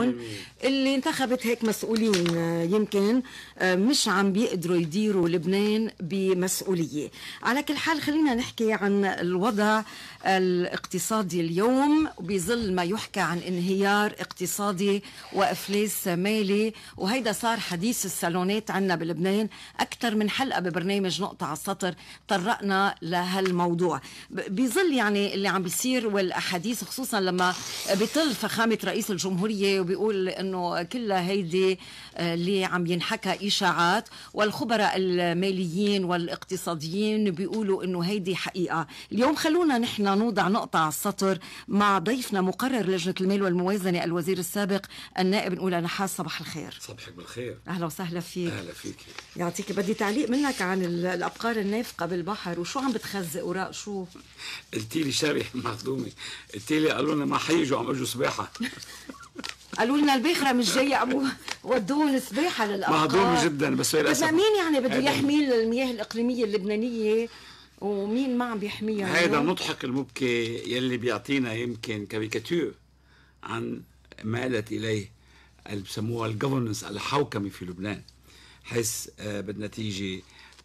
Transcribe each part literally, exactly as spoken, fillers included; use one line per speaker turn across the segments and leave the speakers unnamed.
اليوم اللي انتخبت هيك مسؤولين يمكن مش عم بيقدروا يديروا لبنان بمسؤولية. على كل حال خلينا نحكي عن الوضع الاقتصادي اليوم بظل ما يحكى عن انهيار اقتصادي وإفلاس مالي، وهيدا صار حديث الصالونات عنا بلبنان. أكثر من حلقة ببرنامج نقطة على السطر طرقنا لهالموضوع بظل يعني اللي عم بيصير والأحاديث، خصوصا لما بيطل فخامة رئيس الجمهورية وبيقول إنه كلها هيدي اللي عم ينحكى إشاعات، والخبراء الماليين والاقتصاديين بيقولوا إنه هيدي حقيقة. اليوم خلونا نحن نوضع نقطة على السطر مع ضيفنا مقرر لجنة المال والموازنة الوزير السابق النائب نقول نحاس. صباح الخير.
صباحك بالخير.
أهلا وسهلا فيك.
أهلا فيك.
يعطيك. بدي تعليق منك عن الأبقار النافقة بالبحر، وشو عم بتخزق وراء شو؟
قلتي لي شاري مخدومي، قلتي لي قالوا لنا ما حيجوا عم اجوا سباحة.
قالوا لنا الباخرة مش جاية، عم ودوهم سباحة للأبقار.
مهضومة جدا بس للأسف.
مين يعني بده يحمي المياه الإقليمية اللبنانية ومين ما عم بيحميها؟
هذا مضحك المبكي يلي بيعطينا يمكن كاريكاتير عن ما آلت إليه اللي بسموها الجوفرنس، الحوكمة في لبنان، حيث بالنتيجة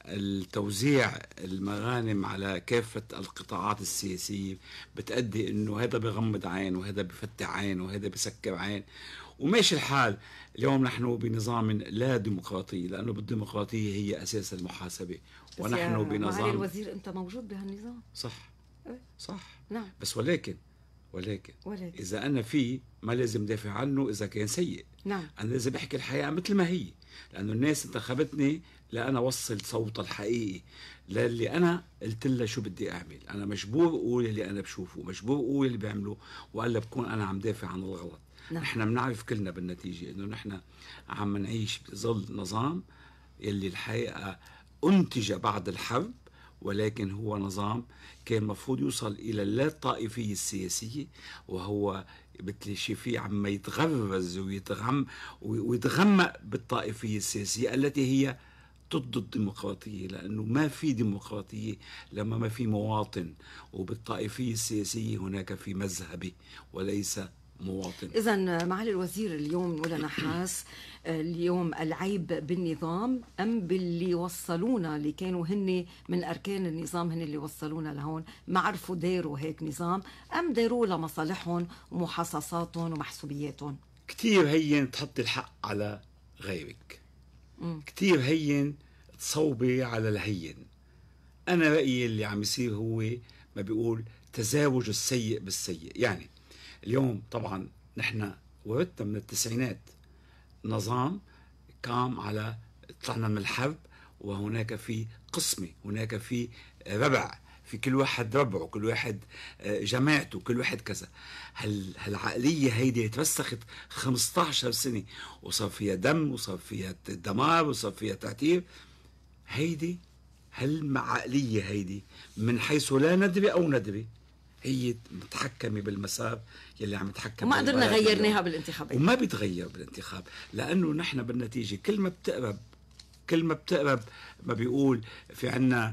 التوزيع المغانم على كافة القطاعات السياسية بتأدي انه هذا بغمض عين وهذا بفتح عين وهذا بسكر عين وماشي الحال. اليوم نحن بنظام لا ديمقراطي، لأنه بالديمقراطية هي أساس المحاسبة، ونحن بنظام.
معالي الوزير أنت موجود بهالنظام.
صح صح.
نعم.
بس ولكن ولكن,
ولكن.
إذا أنا فيه ما لازم دافع عنه إذا كان سيء.
نعم.
أنا لازم أحكي الحقيقة مثل ما هي، لأنه الناس انتخبتني لأنا وصل صوت الحقيقي للي أنا قلت لها شو بدي أعمل. أنا مجبور أقول اللي أنا بشوفه، مجبور أقول اللي بعمله، وإلا بكون أنا عم دافع عن الغلط.
نعم.
نحن بنعرف كلنا بالنتيجة إنه نحن عم نعيش بظل نظام يلي الحقيقة أنتج بعد الحرب، ولكن هو نظام كان مفروض يوصل إلى اللا الطائفية السياسية، وهو مثل شي فيه عم يتغرز ويتغم ويتغمق بالطائفية السياسية التي هي ضد الديمقراطية، لأنه ما في ديمقراطية لما ما في مواطن، وبالطائفية السياسية هناك في مذهبي وليس مواطن.
إذن معالي الوزير اليوم نقول نحاس اليوم العيب بالنظام أم باللي وصلونا اللي كانوا هن من أركان النظام، هن اللي وصلونا لهون، ما عرفوا داروا هيك نظام أم داروه لمصالحهم ومحاصصاتهم ومحسوبياتهم؟
كتير هين تحط الحق على غيرك، م. كتير هين تصوبي على الهين. أنا رأيي اللي عم يصير هو ما بيقول تزاوج السيء بالسيء. يعني اليوم طبعا نحن ورثنا من التسعينات نظام قام على طلعنا من الحرب، وهناك في قسمة، هناك في ربع، في كل واحد ربعه، كل واحد جماعته، كل واحد كذا. هل هالعقلية هيدي ترسخت خمسة عشر سنة وصار فيها دم وصار فيها دمار وصار فيها تعتير. هيدي هالعقلية هيدي من حيث لا ندري أو ندري هي متحكمة بالمسار يلي عم يتحكم،
وما قدرنا غيرناها بالانتخابات،
وما بيتغير بالانتخاب، لأنه نحن بالنتيجة كل ما بتقرب كل ما بتقرب ما بيقول في عنا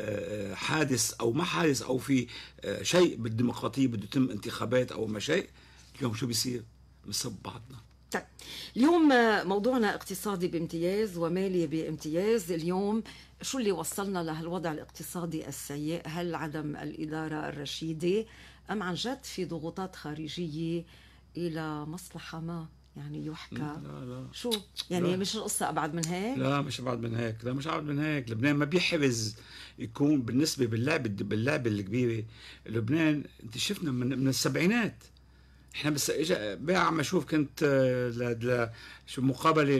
حادث أو ما حادث أو في شيء بالديمقراطية بده يتم انتخابات أو ما شيء. اليوم شو بيصير؟ بنسب بعضنا.
طيب اليوم موضوعنا اقتصادي بامتياز ومالي بامتياز. اليوم شو اللي وصلنا لهالوضع الاقتصادي السيء؟ هل عدم الإدارة الرشيدة أم عن جد في ضغوطات خارجية إلى مصلحة ما؟ يعني يحكى
لا لا
شو يعني
لا.
مش القصة أبعد من هيك؟
لا مش أبعد من هيك، لا مش أبعد من هيك. لبنان ما بيحرز يكون بالنسبة باللعب باللعبة الكبيرة. لبنان انت شفنا من, من السبعينات احنا بس اجا بقى عم اشوف كنت ل... ل... شو مقابله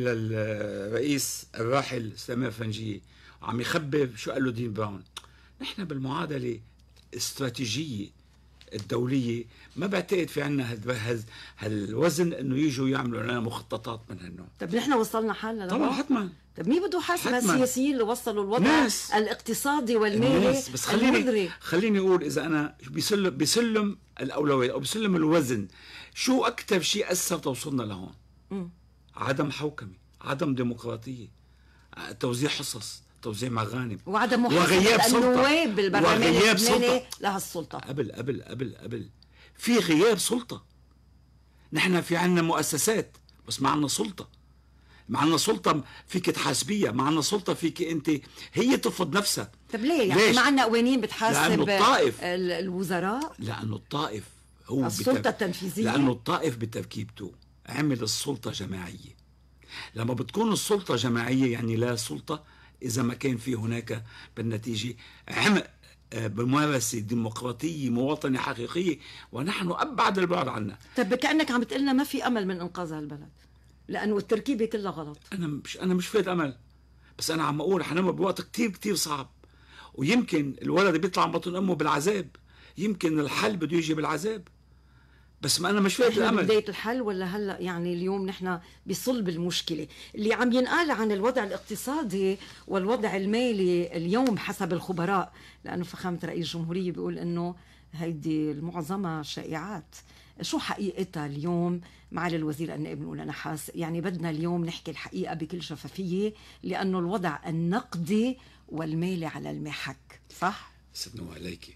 للرئيس الراحل سامر فرنجيه عم يخبر شو قال له دين براون. نحن بالمعادله الاستراتيجيه الدوليه ما بعتقد في عنا هال... هالوزن انه يجوا يعملوا لنا مخططات من هالنوع.
طب نحن وصلنا حالنا
طبعا حتما.
طب مين بده يحاسب السياسيين اللي وصلوا الوضع ناس. الاقتصادي والمالي
الناس. بس خليني المدري. خليني اقول اذا انا بسلم بسلم الاولويه او بسلم الوزن، شو اكثر شيء اثر توصلنا لهون؟ م. عدم حوكمه، عدم ديمقراطيه، توزيع حصص، توزيع مغانم،
وعدم محاسبه النواب بالبرلمان اللبناني لهالسلطه.
قبل قبل قبل قبل في غياب سلطه. نحن في عنا مؤسسات بس ما عنا سلطة. ما عنا سلطة فيك تحاسبيها، ما عنا سلطة فيك أنت هي تفرض نفسها.
طب ليه يعني ليش؟ ما عنا قوانين بتحاسب
لأنه الطائف
الوزراء؟
لأنه الطائف هو
السلطة
بتف...
التنفيذية.
لأنه الطائف بتركيبته عمل السلطة جماعية. لما بتكون السلطة جماعية يعني لا سلطة إذا ما كان في هناك بالنتيجة عمق بممارسة ديمقراطية مواطنة حقيقية، ونحن أبعد البعد عنها.
طب كأنك عم بتقلنا ما في أمل من إنقاذ هالبلد لأنه التركيبة كلها غلط.
أنا مش أنا مش فايت أمل، بس أنا عم أقول حنمر بوقت كتير كتير صعب، ويمكن الولد بيطلع من بطن أمه بالعذاب، يمكن الحل بده يجي بالعذاب، بس ما أنا مش فايت الأمل.
بداية الحل ولا هلا؟ يعني اليوم نحن بصلب المشكلة اللي عم ينقال عن الوضع الاقتصادي والوضع المالي اليوم حسب الخبراء، لأنه فخامة رئيس الجمهورية بيقول إنه هيدي المعظمة شائعات. شو حقيقتها اليوم معالي الوزير النائب بنقول نحاس؟ يعني بدنا اليوم نحكي الحقيقة بكل شفافية، لأنه الوضع النقدي والمالي على المحك، صح؟
سدنوا عليكي،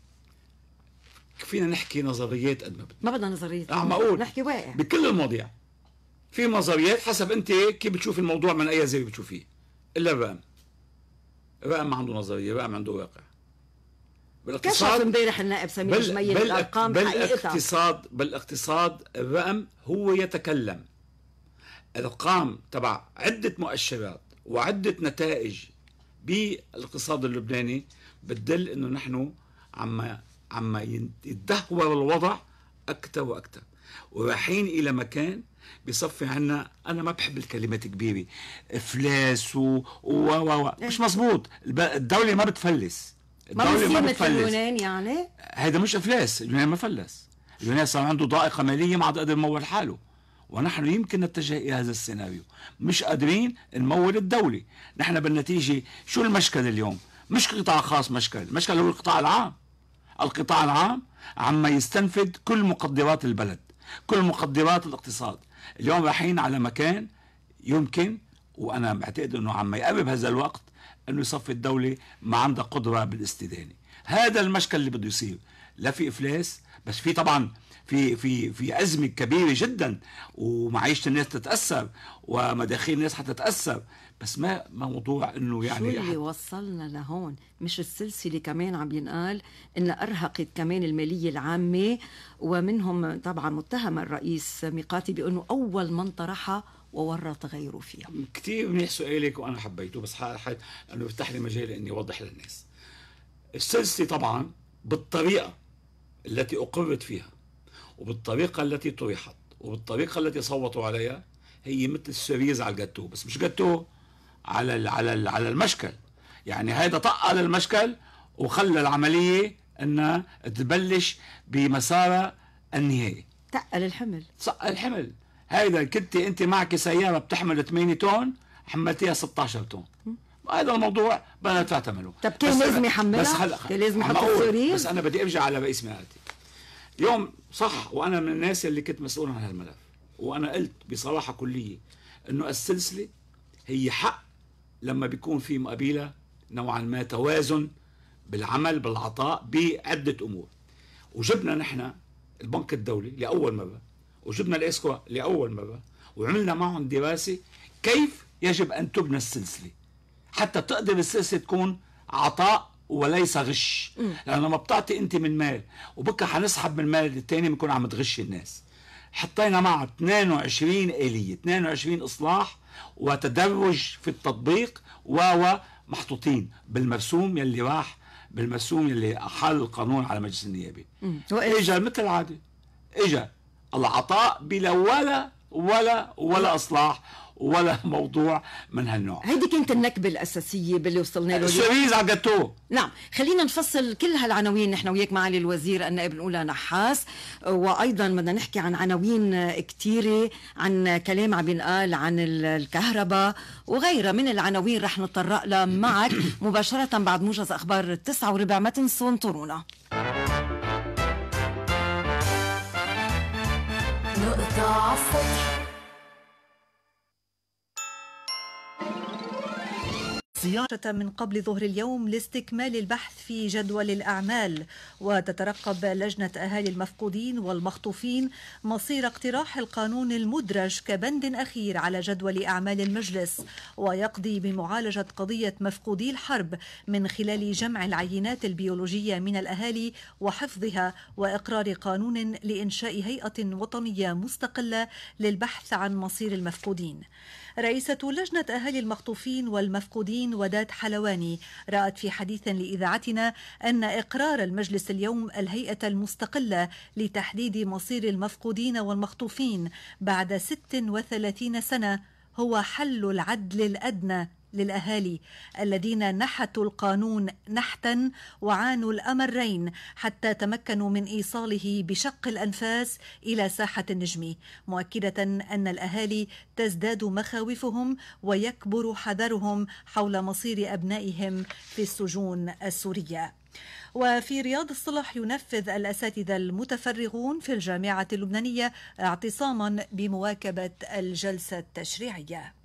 فينا نحكي نظريات قد ما بدنا،
ما بدنا نظريات،
عم اقول
نحكي واقع
بكل المواضيع. في نظريات حسب انت كيف بتشوف الموضوع من اي زاويه بتشوفيه. الا الرقم، الرقم ما عنده نظريه، الرقم عنده واقع.
بالاقتصاد كشف امبارح النائب سمير جميل الارقام حقيقتها.
بالاقتصاد بالاقتصاد الرقم هو يتكلم. الارقام تبع عده مؤشرات وعده نتائج بالاقتصاد اللبناني بتدل انه نحن عم عم يتدهور الوضع اكثر واكثر، ورايحين الى مكان بصفي عنا. انا ما بحب الكلمات الكبيره، افلاس و و و مش مزبوط. الدوله ما بتفلس،
الدوله ما بتفلس. اليونان يعني
هذا مش افلاس، اليونان ما فلس، اليونان صار عنده ضائقه ماليه ما عاد قادر يمول حاله، ونحن يمكن نتجه الى هذا السيناريو. مش قادرين نمول الدوله. نحن بالنتيجه شو المشكل اليوم؟ مش قطاع خاص، مشكل المشكل هو القطاع العام. القطاع العام عم يستنفد كل مقدرات البلد، كل مقدرات الاقتصاد. اليوم رايحين على مكان يمكن، وانا بعتقد انه عم يقرب هذا الوقت، انه يصفي الدوله ما عندها قدره بالاستدانه. هذا المشكل اللي بده يصير. لا في افلاس، بس في طبعا في في في ازمه كبيره جدا، ومعيشه الناس تتاثر ومداخيل الناس حتتاثر، بس ما موضوع انه يعني
شو اللي وصلنا لهون؟ مش السلسله كمان عم ينقال انها ارهقت كمان الماليه العامه، ومنهم طبعا متهم الرئيس ميقاتي بانه اول من طرحها وورط غيره فيها.
كثير منيح سؤالك وانا حبيته، بس حد انه بيفتح لي مجال اني اوضح للناس. السلسله طبعا بالطريقه التي اقرت فيها، وبالطريقه التي طرحت، وبالطريقه التي صوتوا عليها، هي مثل السريز على الجاتو، بس مش جاتو على ال على ال على المشكل. يعني هيدا طق على المشكل وخلى العمليه انها تبلش بمسارها النهائي.
تقل الحمل،
تقل الحمل. هيدا كنت انت معك سياره بتحمل ثمانية طن، حملتيها ستة عشر طن. هذا الموضوع بدنا تعتملوا.
طب كان لازم يحملها؟ بس هلا كان لازم يحط السرير.
بس انا بدي ارجع على رئيس مئاتي. يوم صح، وانا من الناس اللي كنت مسؤول عن هالملف، وانا قلت بصراحه كليه انه السلسله هي حق لما بيكون في مقابله نوعا ما توازن بالعمل بالعطاء بعده امور. وجبنا نحن البنك الدولي لاول مره، وجبنا الاسكوا لاول مره، وعملنا معهم دراسه كيف يجب ان تبنى السلسله حتى تقدر السلسله تكون عطاء وليس غش. لأنه لما بتعطي انت من مال وبكره حنسحب من مال الثاني بنكون عم تغش الناس. حطينا معها اثنين وعشرين آلية، اثنين وعشرين اصلاح وتدرج في التطبيق، و محطوطين بالمرسوم يلي راح بالمرسوم يلي احال القانون على مجلس النيابي. اجى مثل العاده، اجى العطاء بلا ولا ولا ولا اصلاح ولا موضوع من هالنوع.
هيدي كانت النكبه الاساسيه باللي وصلنا له.
السريز على الجاتو.
نعم، خلينا نفصل كل هالعناوين نحن وياك معالي الوزير النائب الاولى نحاس، وايضا بدنا نحكي عن عناوين كثيره، عن كلام عم ينقال عن الكهرباء وغيرها من العناوين رح نتطرق لها معك مباشره بعد موجز اخبار التسعة وربع. ما تنسوا انطرونا. نقطة على السطح.
صيانة من قبل ظهر اليوم لاستكمال البحث في جدول الأعمال. وتترقب لجنة أهالي المفقودين والمخطوفين مصير اقتراح القانون المدرج كبند أخير على جدول أعمال المجلس، ويقضي بمعالجة قضية مفقودي الحرب من خلال جمع العينات البيولوجية من الأهالي وحفظها، وإقرار قانون لإنشاء هيئة وطنية مستقلة للبحث عن مصير المفقودين. رئيسة لجنة أهالي المخطوفين والمفقودين وداد حلواني رأت في حديث لإذاعتنا أن إقرار المجلس اليوم الهيئة المستقلة لتحديد مصير المفقودين والمخطوفين بعد ست وثلاثين سنة هو حل العدل الأدنى للأهالي الذين نحتوا القانون نحتا وعانوا الأمرين حتى تمكنوا من إيصاله بشق الأنفاس إلى ساحة النجم، مؤكدة أن الأهالي تزداد مخاوفهم ويكبر حذرهم حول مصير أبنائهم في السجون السورية. وفي رياض الصلح ينفذ الأساتذة المتفرغون في الجامعة اللبنانية اعتصاما بمواكبة الجلسة التشريعية.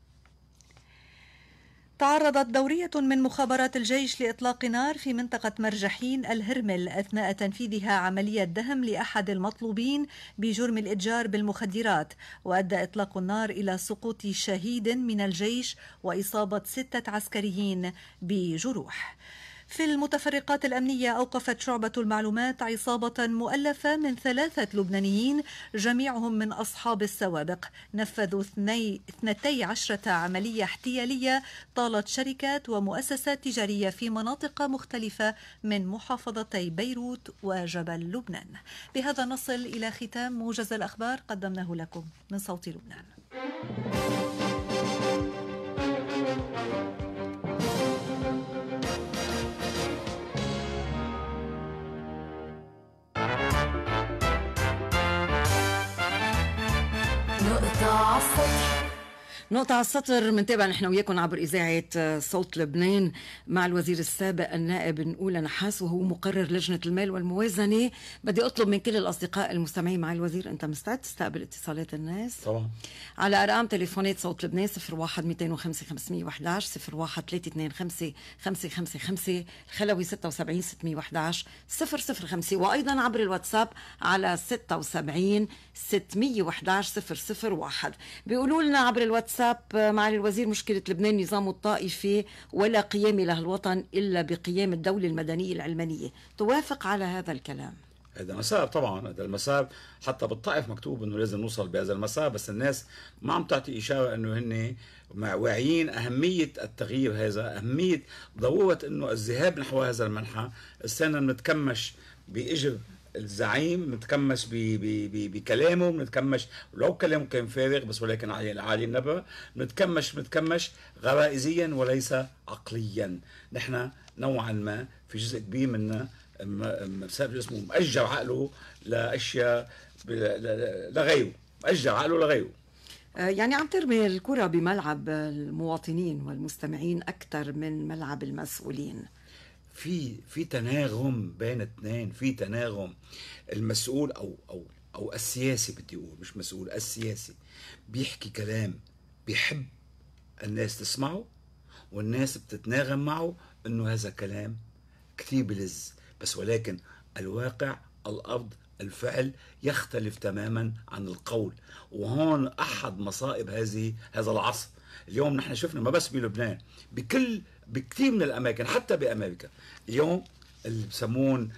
تعرضت دورية من مخابرات الجيش لإطلاق نار في منطقة مرجحين الهرمل أثناء تنفيذها عملية دهم لأحد المطلوبين بجرم الإتجار بالمخدرات، وأدى إطلاق النار إلى سقوط شهيد من الجيش وإصابة ستة عسكريين بجروح. في المتفرقات الأمنية أوقفت شعبة المعلومات عصابة مؤلفة من ثلاثة لبنانيين جميعهم من أصحاب السوابق، نفذوا اثنتي عشرة عملية احتيالية طالت شركات ومؤسسات تجارية في مناطق مختلفة من محافظتي بيروت وجبل لبنان. بهذا نصل إلى ختام موجز الأخبار قدمناه لكم من صوت لبنان.
نقطة على السطر. نقطة على السطر منتابع نحن وياكم عبر إذاعة صوت لبنان مع الوزير السابق النائب نقول نحاس وهو مقرر لجنة المال والموازنة. بدي أطلب من كل الأصدقاء المستمعين مع الوزير، أنت مستعد تستقبل اتصالات الناس؟
طبعا.
على أرقام تليفونات صوت لبنان صفر واحد مئتين وخمسة خمسمئة وإحدى عشر صفر واحد ثلاثة اثنين خمسة خمسة خمسة خمسة، الخلوي ستة وسبعين ستمئة وإحدى عشر صفر صفر خمسة، وأيضا عبر الواتساب على ستة وسبعين ستمئة وإحدى عشر صفر صفر واحد. بيقولوا لنا عبر الواتساب معالي الوزير مشكلة لبنان نظام الطائفي ولا قيام له الوطن إلا بقيام الدولة المدنية العلمانية، توافق على هذا الكلام؟
هذا مسار طبعا، هذا المسار حتى بالطائف مكتوب انه لازم نوصل بهذا المسار، بس الناس ما عم تعطي اشاره انه هن واعيين اهميه التغيير هذا، اهميه ضروره انه الذهاب نحو هذا المنحى. استنى نتكمش باجر الزعيم، نتكمش بكلامه، نتكمش لو كلامه كان فارغ بس ولكن عالي النبأ، نتكمش نتكمش غرائزيا وليس عقليا. نحن نوعا ما في جزء كبير منا بسبب اسمه مأجر عقله لأشياء لغيره، مأجر عقله لغيره.
يعني عم ترمي الكرة بملعب المواطنين والمستمعين أكثر من ملعب المسؤولين.
في في تناغم بين اثنين، في تناغم. المسؤول او او او السياسي، بدي اقول مش مسؤول، السياسي بيحكي كلام بيحب الناس تسمعه والناس بتتناغم معه انه هذا كلام كثير بلز، بس ولكن الواقع الارض الفعل يختلف تماما عن القول. وهون احد مصائب هذه هذا العصر. اليوم نحن شفنا ما بس بلبنان، بكل بكثير من الاماكن، حتى بامريكا اليوم اللي بسمون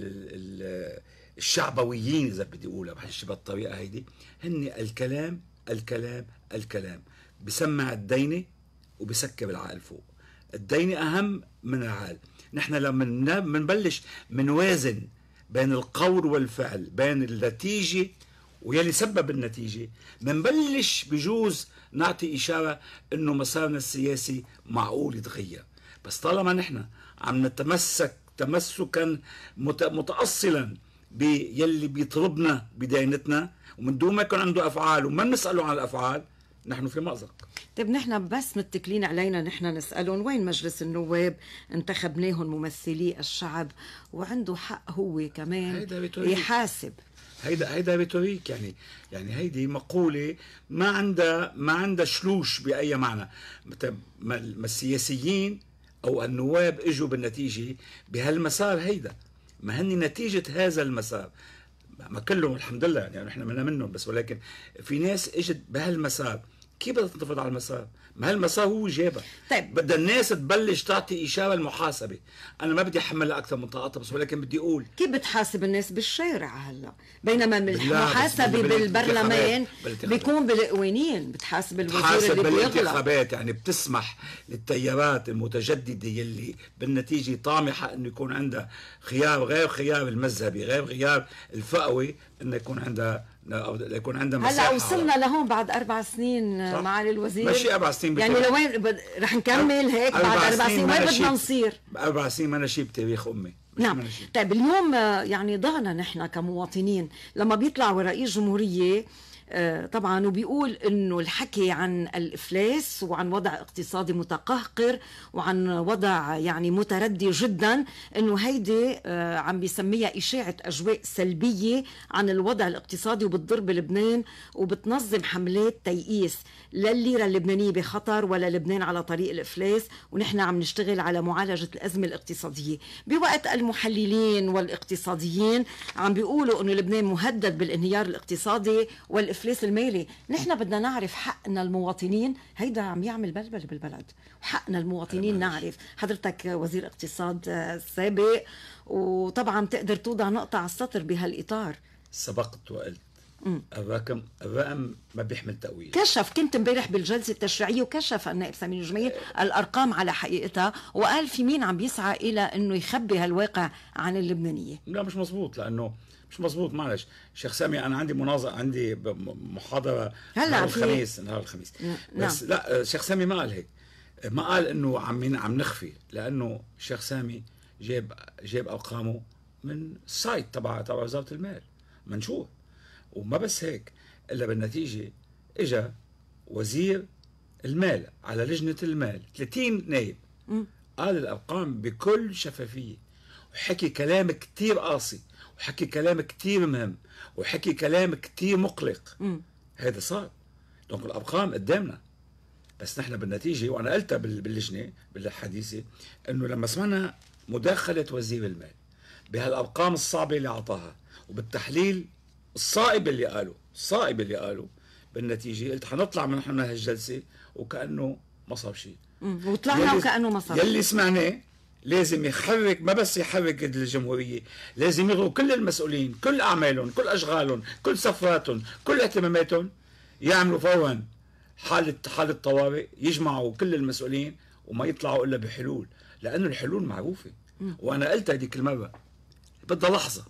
الشعبويين اذا بدي اقولها بهالطريقه هيدي، هن الكلام الكلام الكلام بسمع الدينه وبسكر العقل فوق. الدينه اهم من العقل. نحن لما بنبلش منوازن بين القول والفعل، بين النتيجه ويلي سبب النتيجه، منبلش بجوز نعطي اشاره انه مسارنا السياسي معقول يتغير. بس طالما نحن عم نتمسك تمسكا متأصلا بيلي بيطلبنا بدينتنا ومن دون ما يكون عنده افعال وما نساله عن الافعال، نحن في مأزق.
طيب نحن بس متكلين علينا نحن نسألهم وين مجلس النواب؟ انتخبناهم ممثلي الشعب وعنده حق هو كمان يحاسب.
هيدا هيدا ريتوريك، يعني يعني هيدي مقولة ما عندها ما عندها شلوش بأي معنى. ما السياسيين او النواب اجوا بالنتيجه بهالمسار هيدا، ما هني نتيجه هذا المسار. ما كلهم الحمد لله يعني نحن منا منهم، بس ولكن في ناس اجت بهالمسار. كيف بدها تنتفض على المسار؟ ما هالمسار هو جابها.
طيب
بدها الناس تبلش تعطي اشاره المحاسبه. انا ما بدي احملها اكثر من طاقتها، بس ولكن بدي اقول
كيف بتحاسب الناس بالشارع هلا، بينما
بالله، بس
المحاسبه
بال-
بالبرلمان
بالانتخابات.
بيكون بالقوانين، بتحاسب الوزير
حاسب
اللي بيغلط.
بالانتخابات، يعني بتسمح للتيارات المتجدده يلي بالنتيجه طامحه انه يكون عندها خيار غير خيار المذهبي، غير خيار الفئوي، انه يكون عندها أو يكون عندها مساحه.
هلا وصلنا لهون بعد اربع سنين
صح.
معالي الوزير.
ماشي اربع سنين
يعني
بتوع.
لوين بد... رح نكمل هيك بعد اربع سنين؟ وين بدنا نصير؟
اربع سنين ما نشيب تاريخ امي.
نعم. طيب اليوم آه، يعني ضعنا نحن كمواطنين لما بيطلع رئيس جمهورية آه، طبعا وبيقول انه الحكي عن الافلاس وعن وضع اقتصادي متقهقر وعن وضع يعني متردي جدا، انه هيدي آه، عم بيسميها اشاعه اجواء سلبيه عن الوضع الاقتصادي وبتضر بلبنان وبتنظم حملات تيئيس. لا الليره اللبنانيه بخطر ولا لبنان على طريق الافلاس، ونحن عم نشتغل على معالجه الازمه الاقتصاديه، بوقت المحللين والاقتصاديين عم بيقولوا انه لبنان مهدد بالانهيار الاقتصادي والافلاس المالي. نحن بدنا نعرف حقنا المواطنين، هيدا عم يعمل بلبل بالبلد، وحقنا المواطنين نعرف. حضرتك وزير اقتصاد سابق، وطبعا تقدر توضع نقطه على السطر بهالاطار.
سبقت وقلت الرقم الرقم ما بيحمل تأويل.
كشف، كنت امبارح بالجلسه التشريعيه وكشف النائب سمير جميل الارقام على حقيقتها، وقال في مين عم بيسعى الى انه يخبي هالواقع عن اللبنانيه.
لا مش مزبوط، لانه مش مزبوط. معلش شيخ سامي، انا عندي مناظره، عندي محاضره
هلا
نهار
في...
الخميس نهار الخميس بس نعم. لا شيخ سامي ما قال هيك، ما قال انه عم عم نخفي، لانه الشيخ سامي جاب جاب ارقامه من السايت تبع تبع وزاره المال منشور. وما بس هيك، الا بالنتيجه اجى وزير المال على لجنه المال ثلاثين نائب، قال الارقام بكل شفافيه، وحكي كلام كتير قاسي، وحكي كلام كتير مهم، وحكي كلام كتير مقلق. هذا صار. دونك الارقام قدامنا، بس نحن بالنتيجه، وانا قلتها باللجنه بالحديثه، انه لما سمعنا مداخله وزير المال بهالارقام الصعبه اللي اعطاها وبالتحليل الصائب اللي قاله الصائب اللي قاله بالنتيجه قلت حنطلع من نحن من هالجلسه وكانه ما صار شيء،
وطلعنا وكانه ما صار.
يلي سمعناه لازم يحرك، ما بس يحرك الجمهوريه، لازم يلغوا كل المسؤولين، كل اعمالهم، كل اشغالهم، كل سفراتهم، كل اهتماماتهم، يعملوا فورا حاله حاله طوارئ، يجمعوا كل المسؤولين وما يطلعوا الا بحلول، لانه الحلول معروفه. وانا قلت هذيك المره بدها لحظه،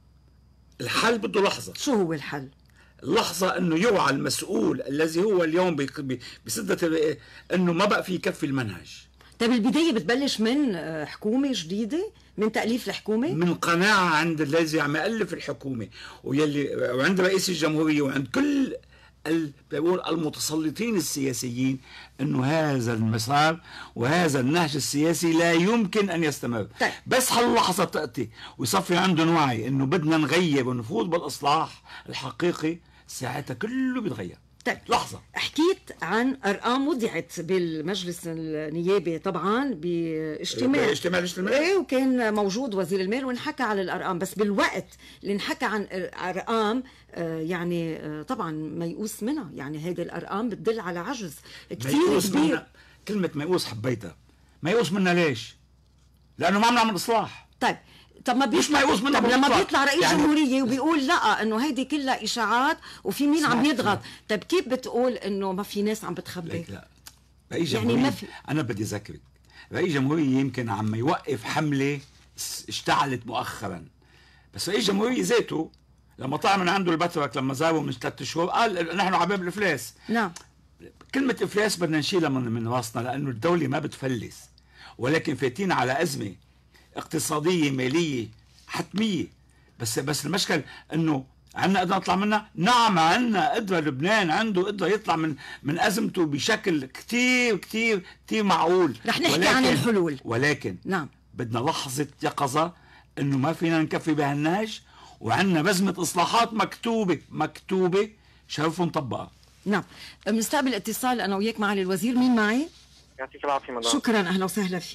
الحل بده لحظه.
شو هو الحل؟
اللحظة انه يوعى المسؤول الذي هو اليوم بسدة الرئة انه ما بقى في يكفي المنهج.
طيب البداية بتبلش من حكومة جديدة، من تأليف الحكومة،
من قناعة عند الذي عم يألف الحكومة ويلي وعند رئيس الجمهورية وعند كل بقول المتسلطين السياسيين انه هذا المسار وهذا النهج السياسي لا يمكن ان يستمر.
طيب.
بس هاللحظة تأتي ويصفي عندهم وعي انه بدنا نغير ونفوت بالاصلاح الحقيقي، ساعتها كله بيتغير.
طيب
لحظة.
حكيت عن أرقام وضعت بالمجلس النيابي طبعا باجتماع
باجتماع الاجتماع
ايه، وكان موجود وزير المال وانحكى على الأرقام، بس بالوقت اللي انحكى عن أرقام آه يعني آه طبعا ميؤوس منها، يعني هيدي الأرقام بتدل على عجز كثير كبير.
كلمة ميؤوس حبيتها. ميؤوس منها ليش؟ لأنه ما عم نعمل إصلاح.
طيب طب ما
مش ميؤوس منها.
طب لما بيطلع رئيس
يعني
جمهورية وبيقول لا انه هيدي كلها اشاعات وفي مين عم يضغط، طيب كيف بتقول انه ما في ناس عم بتخبي؟
لا رئيس جمهورية يعني ما في... انا بدي اذكرك، رئيس جمهورية يمكن عم يوقف حملة اشتعلت مؤخرا، بس رئيس جمهورية ذاته لما طلع من عنده البترك لما زاره من ثلاث شهور قال نحن عباب الافلاس.
نعم.
كلمة افلاس بدنا نشيلها من من راسنا، لانه الدولة ما بتفلس، ولكن فاتين على ازمة اقتصادية مالية حتمية. بس بس المشكل انه عندنا قدرة نطلع منها؟ نعم عندنا قدرة، لبنان عنده قدرة يطلع من من ازمته بشكل كتير كتير كتير معقول.
رح نحكي عن الحلول،
ولكن
نعم
بدنا لحظة يقظة انه ما فينا نكفي بهالنهج، وعندنا بزمة اصلاحات مكتوبة مكتوبة شرفوا نطبقها.
نعم. بنستقبل اتصال انا وياك معالي الوزير. مين معي؟
يعطيك العافية مدام.
شكرا، اهلا وسهلا فيك.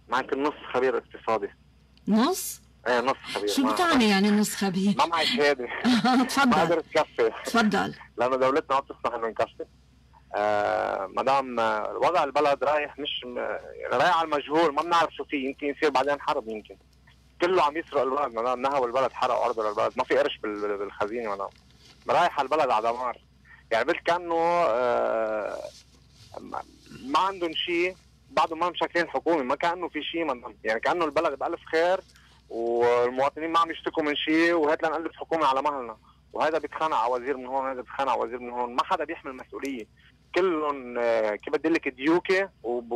معك النص خبير اقتصادي.
نص؟
ايه نص خبير.
شو بتعني يعني نص خبير؟
ما معي شهاده.
تفضل.
ما قدرت كفي.
تفضل.
لانه دولتنا ما بتسمح انه نكفي. آه مدام وضع البلد رايح مش يعني رايح على المجهول، ما بنعرف شو فيه، يمكن يصير بعدين حرب، يمكن كله عم يسرق البلد مدام، نهبوا البلد، حرقوا ارض البلد، ما في قرش بالخزينه مدام، رايح على البلد على دمار. يعني بس كانه آه ما عندهم شيء، بعدهم ما مشكلين حكومه، ما كانه في شيء مدام، يعني كانه البلد بألف خير والمواطنين ما عم يشتكوا من شيء، وهات لنقلب حكومه على مهلنا، وهذا بيتخانق على وزير من هون، وهذا بيتخانق على وزير من هون، ما حدا بيحمل مسؤوليه، كلهم كيف بدي لك ديوكه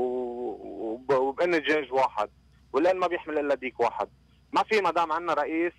وبان جيج واحد، والان ما بيحمل الا ديك واحد. ما في مدام عندنا رئيس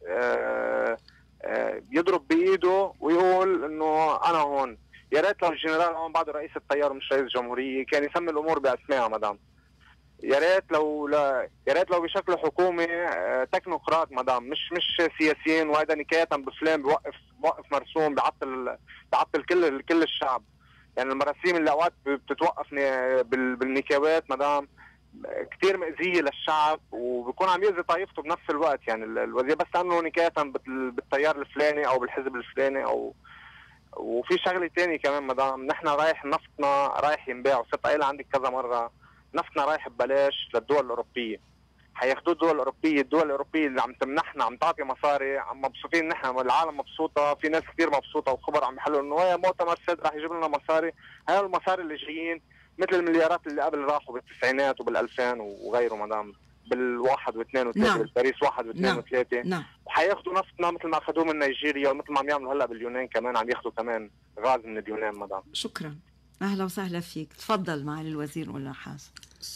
آآ آآ يضرب بايده ويقول انه انا هون. يا ريت لو الجنرال هون بعده رئيس التيار مش رئيس جمهوريه كان يسمي الامور باسمائها مدام. يا ريت لو لا يا ريت لو بشكل حكومه تكنوقراط مدام، مش مش سياسيين، وهذا نكايه بفلان بوقف بوقف مرسوم بيعطل بيعطل كل كل الشعب. يعني المراسيم اللي اوقات بتتوقف بالنكاوات مدام كثير مأذيه للشعب، وبيكون عم يأذي طائفته بنفس الوقت. يعني الوزير بس لانه نكايه بالتيار الفلاني او بالحزب الفلاني. او وفي شغله ثانيه كمان مدام، نحن رايح نفطنا رايح ينباع، وصرت قايلها عندك كذا مره، نفطنا رايح ببلاش للدول الاوروبيه. حياخذوه الدول الاوروبيه، الدول الاوروبيه اللي عم تمنحنا عم تعطي مصاري، عم مبسوطين نحن، العالم مبسوطه، في ناس كثير مبسوطه وخبر عم يحلوا انه هي مؤتمر سد راح يجيب لنا مصاري، هاي المصاري اللي جايين مثل المليارات اللي قبل راحوا بالتسعينات وبالألفين وغيره مدام، بالواحد واثنين وثلاثه،
نعم.
بالباريس واحد واثنين
نعم.
وثلاثه.
نعم.
وحياخذوا نفطنا مثل ما اخذوه من نيجيريا، ومثل ما عم يعملوا هلا باليونان كمان عم ياخذوا كمان غاز من اليونان مدام.
شكرا، اهلا وسهلا فيك. تفضل معالي الوزير والنحاس.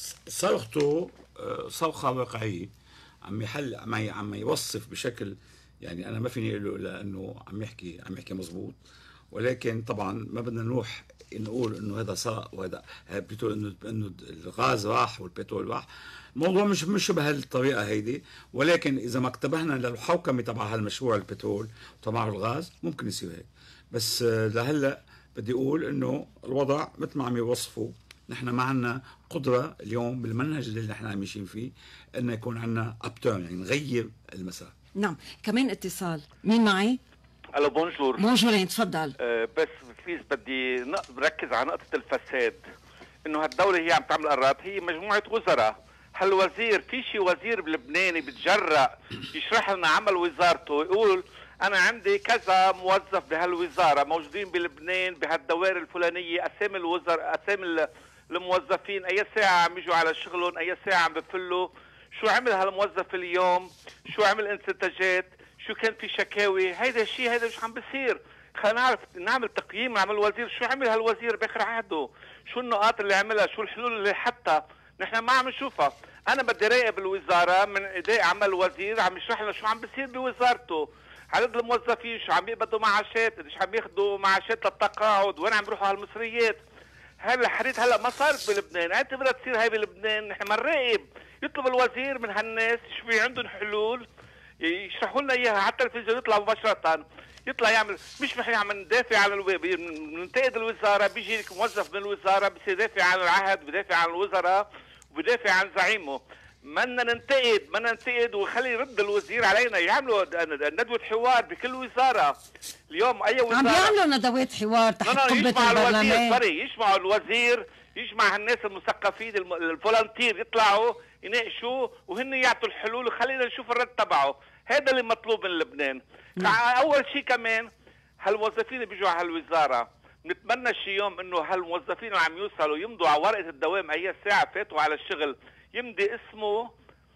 صرخته صرخه واقعيه، عم يحل عم عم يوصف بشكل، يعني انا ما فيني اقول له لانه عم يحكي عم يحكي مزبوط، ولكن طبعا ما بدنا نروح نقول انه هذا سرق وهذا بتقول انه انه الغاز راح والبترول راح. الموضوع مش مش بهالطريقه هيدي، ولكن اذا ما انتبهنا للحوكمه تبع هالمشروع البترول وتبع الغاز ممكن يصير هيك. بس لهلا بدي اقول انه الوضع مثل ما عم يوصفوا، نحن ما عندنا قدره اليوم بالمنهج اللي نحن ماشيين فيه انه يكون عندنا ابتيرن، يعني نغير المسار.
نعم، كمان اتصال. مين معي؟
الو بونجور.
بونجورين، تفضل.
أه بس بليز بدي بركز على نقطه الفساد، انه هالدوله هي عم تعمل قرارات، هي مجموعه وزراء. هالوزير في شي وزير بلبناني بتجرأ يشرح لنا عمل وزارته، يقول انا عندي كذا موظف بهالوزاره موجودين بلبنان بهالدوائر الفلانيه، اسامي الوزراء، اسامي الموظفين، اي ساعه عم يجوا على شغلهم، اي ساعه عم بفلوا، شو عمل هالموظف اليوم، شو عمل انتاجات، شو كان في شكاوي. هيدا الشيء هيدا مش عم بصير. خلينا نعرف نعمل تقييم، نعمل الوزير شو عمل هالوزير باخر عهده، شو النقاط اللي عملها، شو الحلول اللي حتى نحن ما عم نشوفها. انا بدي راقب الوزاره من اداء عمل الوزير، عم يشرح لنا شو عم بصير بوزارته، عدد الموظفين، شو عم يقبضوا معاشات، قديش عم ياخذوا معاشات للتقاعد، وين عم بيروحوا هالمصريات. هلا الحريت هلا ما صارت بلبنان، انت بدها تصير هاي بلبنان. نحن بنراقب، يطلب الوزير من هالناس شو في عندهم حلول يشرحوا لنا اياها على التلفزيون، يطلع مباشره يطلع يعمل، مش نحن عم ندافع عن الو... بننتقد الوزاره، بيجي موظف من الوزاره بصير يدافع عن العهد، بدافع عن الوزراء، وبدافع عن زعيمه. بدنا ننتقد بدنا ننتقد وخلي يرد الوزير علينا، يعملوا ندوه حوار بكل وزاره. اليوم اي وزاره
عم بيعملوا ندوات حوار تحت قبه البرلمان،
سوري يجمعوا الوزير، يجمع الناس المثقفين الفولنتير، يطلعوا يناقشوا وهن يعطوا الحلول، وخلينا نشوف الرد تبعه. هذا اللي مطلوب من لبنان. نعم. اول شيء كمان هالموظفين اللي بيجوا على هالوزاره، بنتمنى شي يوم انه هالموظفين اللي عم يوصلوا يمضوا على ورقه الدوام اي ساعه فاتوا على الشغل، يمضي اسمه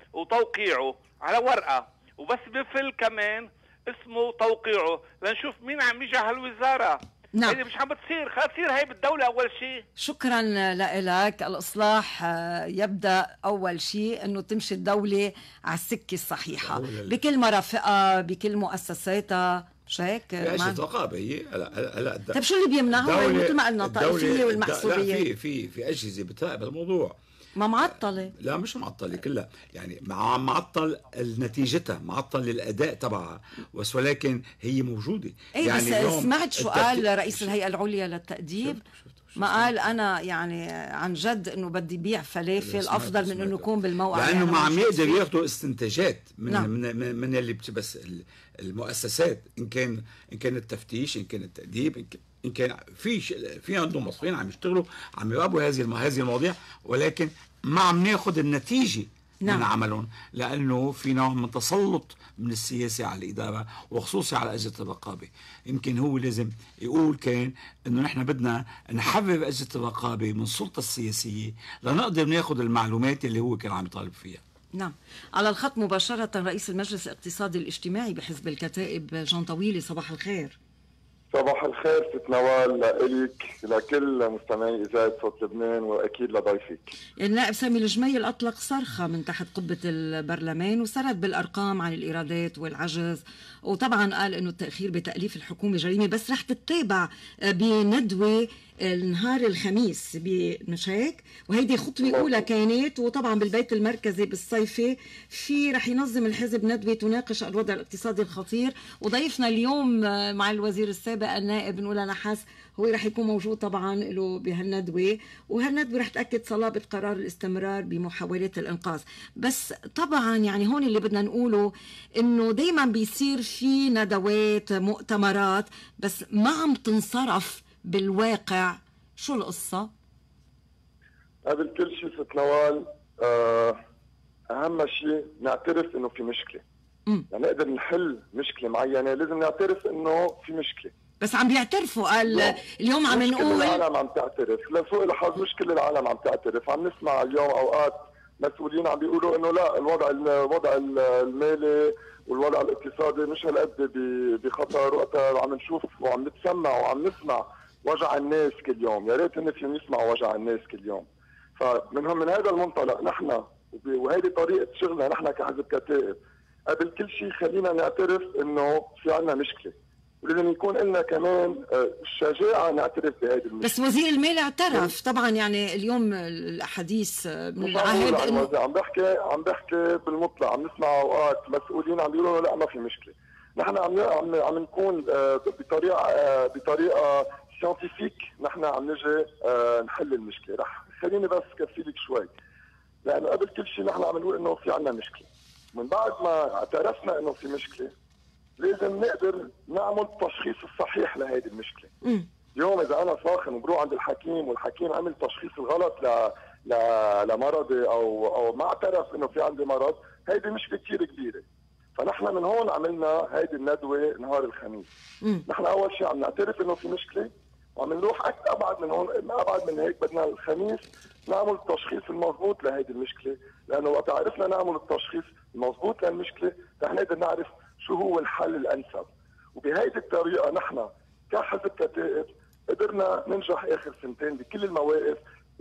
وتوقيعه على ورقه، وبس بفل كمان اسمه وتوقيعه لنشوف مين عم يجي على هالوزاره.
نعم.
هيدي مش عم بتصير، خلص تصير هي بالدوله اول شيء.
شكرا لك. الاصلاح يبدا اول شيء انه تمشي الدوله على السكه الصحيحه بكل مرافقها بكل مؤسساتها، مش هيك؟
في اجهزه رقابه هي هلا هلا.
طيب شو اللي بيمنعها؟ مثل ما قلنا الطائفيه والمحسوبيه.
لا، في في في اجهزه بتراقب الموضوع.
ما معطله؟
لا مش معطله كلها، يعني مع معطل نتيجتها، معطل الاداء تبعها، بس ولكن هي موجوده.
ايه
يعني
بس سمعت شو قال رئيس الهيئه العليا للتاديب؟ ما قال انا يعني عن جد انه بدي بيع فلافل افضل من انه يكون بالموقع،
لانه
يعني
ما عم يقدر
فيه.
ياخذوا استنتاجات من
نعم.
من من, من اللي بس المؤسسات، ان كان ان كان التفتيش، ان كان التأديب، ان كان ان كان في في عندهم موظفين عم يشتغلوا عم يراقبوا هذه هذه المواضيع، ولكن ما عم ناخذ النتيجه نعم. من عملهم، لانه في نوع من تسلط من السياسه على الاداره وخصوصا على اجهزه الرقابه. يمكن هو لازم يقول كان انه نحن بدنا نحرر اجهزه الرقابه من السلطه السياسيه لنقدر ناخذ المعلومات اللي هو كان عم يطالب فيها.
نعم. على الخط مباشره رئيس المجلس الاقتصادي الاجتماعي بحزب الكتائب جان طويلي، صباح الخير.
صباح الخير ست نوال، لك لكل مستمعي إذاعة صوت لبنان وأكيد لضيفك.
النائب سامي الجميل أطلق صرخة من تحت قبة البرلمان وسرد بالأرقام عن الإيرادات والعجز، وطبعا قال إنه التأخير بتأليف الحكومة جريمة، بس رح تتابع بندوة النهار الخميس، مش هيك؟ وهيدي خطوة أولى كانت، وطبعا بالبيت المركزي بالصيفي في رح ينظم الحزب ندوة تناقش الوضع الاقتصادي الخطير، وضيفنا اليوم مع الوزير السابق النائب نقول نحاس هو رح يكون موجود طبعا له بهالندوة، وهالندوة رح تأكد صلابة قرار الاستمرار بمحاولات الإنقاذ. بس طبعا يعني هون اللي بدنا نقوله إنه دايما بيصير في ندوات مؤتمرات بس ما عم تنصرف بالواقع. شو القصة؟
قبل كل شيء ست نوال، أهم شيء نعترف إنه في مشكلة. م. يعني نقدر نحل مشكلة معينة لازم نعترف إنه في مشكلة.
بس عم بيعترفوا، قال اليوم عم نقول
مش كل العالم عم تعترف، لسوء الحظ مش كل العالم عم تعترف. عم نسمع اليوم أوقات مسؤولين عم بيقولوا إنه لا، الوضع الوضع المالي والوضع الاقتصادي مش هالقد بخطر، وقتها عم نشوف وعم نتسمع وعم نسمع وجع الناس كل يوم. يا ريت الناس يسمعوا وجع الناس كل يوم. فمن من هذا المنطلق نحن، وهذه طريقه شغلنا نحن كحزب كتائب، قبل كل شيء خلينا نعترف انه في عندنا مشكله، ولازم يكون لنا كمان الشجاعه نعترف بهذه المشكله.
بس وزير المال اعترف طبعا، يعني اليوم الاحاديث من العهد
انه عم بحكي عم بحكي بالمطلق. عم نسمع اوقات مسؤولين عم بيقولوا لا ما في مشكله. نحن عم عم عم نكون بطريقه بطريقه ساينتيفيك، نحن عم نجي نحل المشكله. رح خليني بس كفيلك شوي، لانه قبل كل شيء نحن عم نقول انه في عندنا مشكله. من بعد ما اعترفنا انه في مشكله لازم نقدر نعمل التشخيص الصحيح لهذه المشكله. م. اليوم اذا انا صاخن وبروح عند الحكيم والحكيم عمل تشخيص الغلط ل ل لمرضي او او ما اعترف انه في عندي مرض، هيدي مشكله كثير كبيره. فنحن من هون عملنا هيدي الندوه نهار الخميس. م. نحن اول شيء عم نعترف انه في مشكله، وعم نروح اكثر ابعد من هون، ابعد من هيك. بدنا الخميس نعمل التشخيص المضبوط لهيدي المشكله، لانه وقت عرفنا نعمل التشخيص المضبوط للمشكله رح نقدر نعرف شو هو الحل الانسب. وبهيدي الطريقه نحن كحزب كتائب قدرنا ننجح اخر سنتين بكل المواقف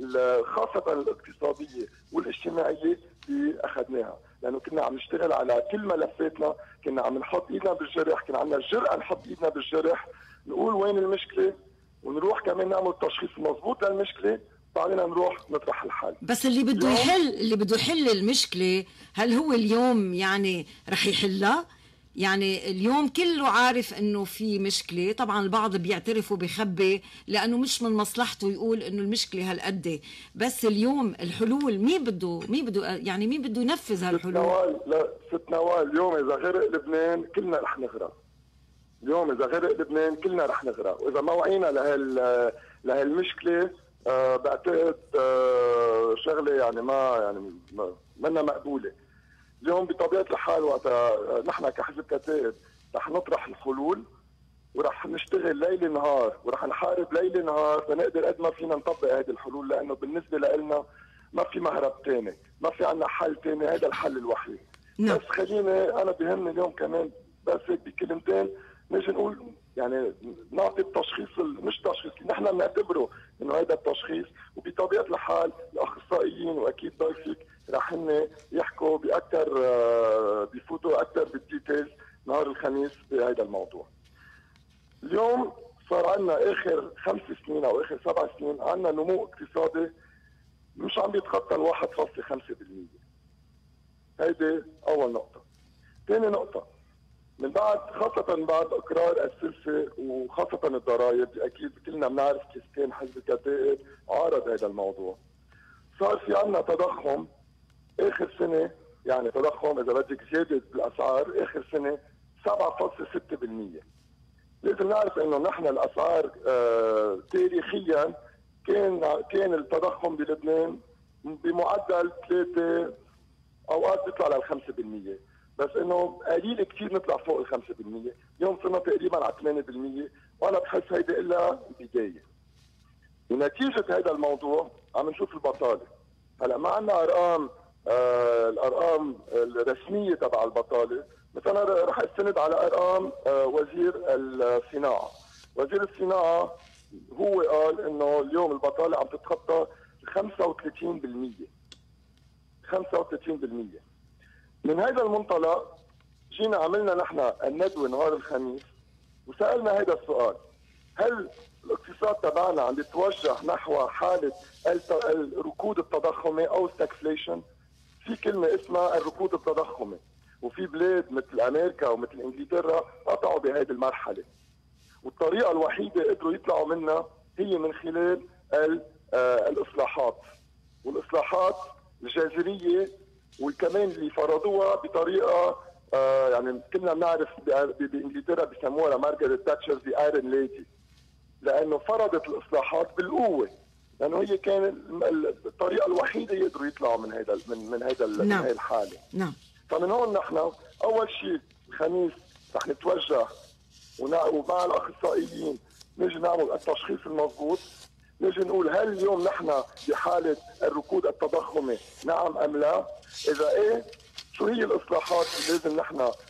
خاصه الاقتصاديه والاجتماعيه اللي اخذناها، لانه كنا عم نشتغل على كل ملفاتنا، كنا عم نحط ايدنا بالجرح، كنا عندنا الجرأه نحط ايدنا بالجرح، نقول وين المشكله، ونروح كمان نعمل تشخيص مضبوط للمشكله، بعدين نروح نطرح الحل.
بس اللي بده يحل اللي بده يحل المشكله، هل هو اليوم يعني رح يحلها؟ يعني اليوم كله عارف انه في مشكله، طبعا البعض بيعترف وبيخبي لانه مش من مصلحته يقول انه المشكله هالقد، بس اليوم الحلول مين بده مين بده يعني مين بده ينفذ هالحلول؟
ست نوال، لا ست نوال، اليوم اذا غرق لبنان كلنا رح نغرق. اليوم اذا غرق لبنان كلنا رح نغرق، واذا ما وعينا لهال لهالمشكله أه بعتقد أه شغله يعني ما يعني منا مقبوله. اليوم بطبيعه الحال وقت نحن كحزب كتائب رح نطرح الحلول، ورح نشتغل ليل نهار، ورح نحارب ليل نهار لنقدر قد ما فينا نطبق هذه الحلول، لانه بالنسبه لنا ما في مهرب ثاني، ما في عندنا حل ثاني، هذا الحل الوحيد. نعم. بس خليني انا بهمني اليوم كمان بس هيك بكلمتين نجي نقول يعني نعطي التشخيص، مش تشخيص، نحن بنعتبره انه هذا التشخيص، وبطبيعه الحال الاخصائيين واكيد ضيفك رح هن يحكوا باكثر بيفوتوا اكثر بالديتيلز نهار الخميس بهذا الموضوع. اليوم صار عندنا اخر خمس سنين او اخر سبع سنين عندنا نمو اقتصادي مش عم بيتخطى ال واحد فاصلة خمسة بالمية. هيدي اول نقطه. ثاني نقطه، من بعد خاصة بعد إقرار السلفة وخاصة الضرائب، أكيد كلنا بنعرف كيف كان حزب الكتائب عارض هذا الموضوع. صار في عندنا تضخم آخر سنة، يعني تضخم إذا بدك زيادة بالأسعار آخر سنة سبعة فاصلة ستة بالمئة. لازم نعرف إنه نحن الأسعار آه تاريخيا كان كان التضخم بلبنان بمعدل ثلاثة، أوقات بيطلع لل خمسة بالمئة، بس انه قليل كثير نطلع فوق ال خمسة بالمئة، اليوم صرنا تقريبا على ثمانية بالمئة، وانا بحس هيدي الا بدايه. ونتيجه هذا الموضوع عم نشوف البطاله. هلا ما عندنا ارقام آه الارقام الرسميه تبع البطاله، مثلا رح استند على ارقام آه وزير الصناعه. وزير الصناعه هو قال انه اليوم البطاله عم تتخطى خمسة وثلاثين بالمئة. خمسة وثلاثين بالمئة. من هذا المنطلق جينا عملنا نحن الندوه نهار الخميس وسالنا هذا السؤال: هل الاقتصاد تبعنا عم يتوجه نحو حاله الركود التضخمي او الستاكفليشن؟ في كلمه اسمها الركود التضخمي، وفي بلاد مثل امريكا ومثل انجلترا قطعوا بهذه المرحله، والطريقه الوحيده قدروا يطلعوا منها هي من خلال الاصلاحات، والاصلاحات الجذريه وكمان اللي فرضوها بطريقه آه يعني كنا بنعرف بانجلترا بسموها مارغريت تاتشر ذا ايرون ليدي، لانه فرضت الاصلاحات بالقوه، لانه هي كان الطريقه الوحيده يقدروا يطلعوا من هذا من من هذا نعم. من هذه الحاله.
نعم.
فمن هون نحن اول شيء الخميس رح نتوجه ومع الاخصائيين نجي نعمل التشخيص المضبوط، نجي نقول هل اليوم نحن بحاله الركود التضخمي نعم ام لا؟ اذا ايه شو هي الاصلاحات اللي لازم نحن آآ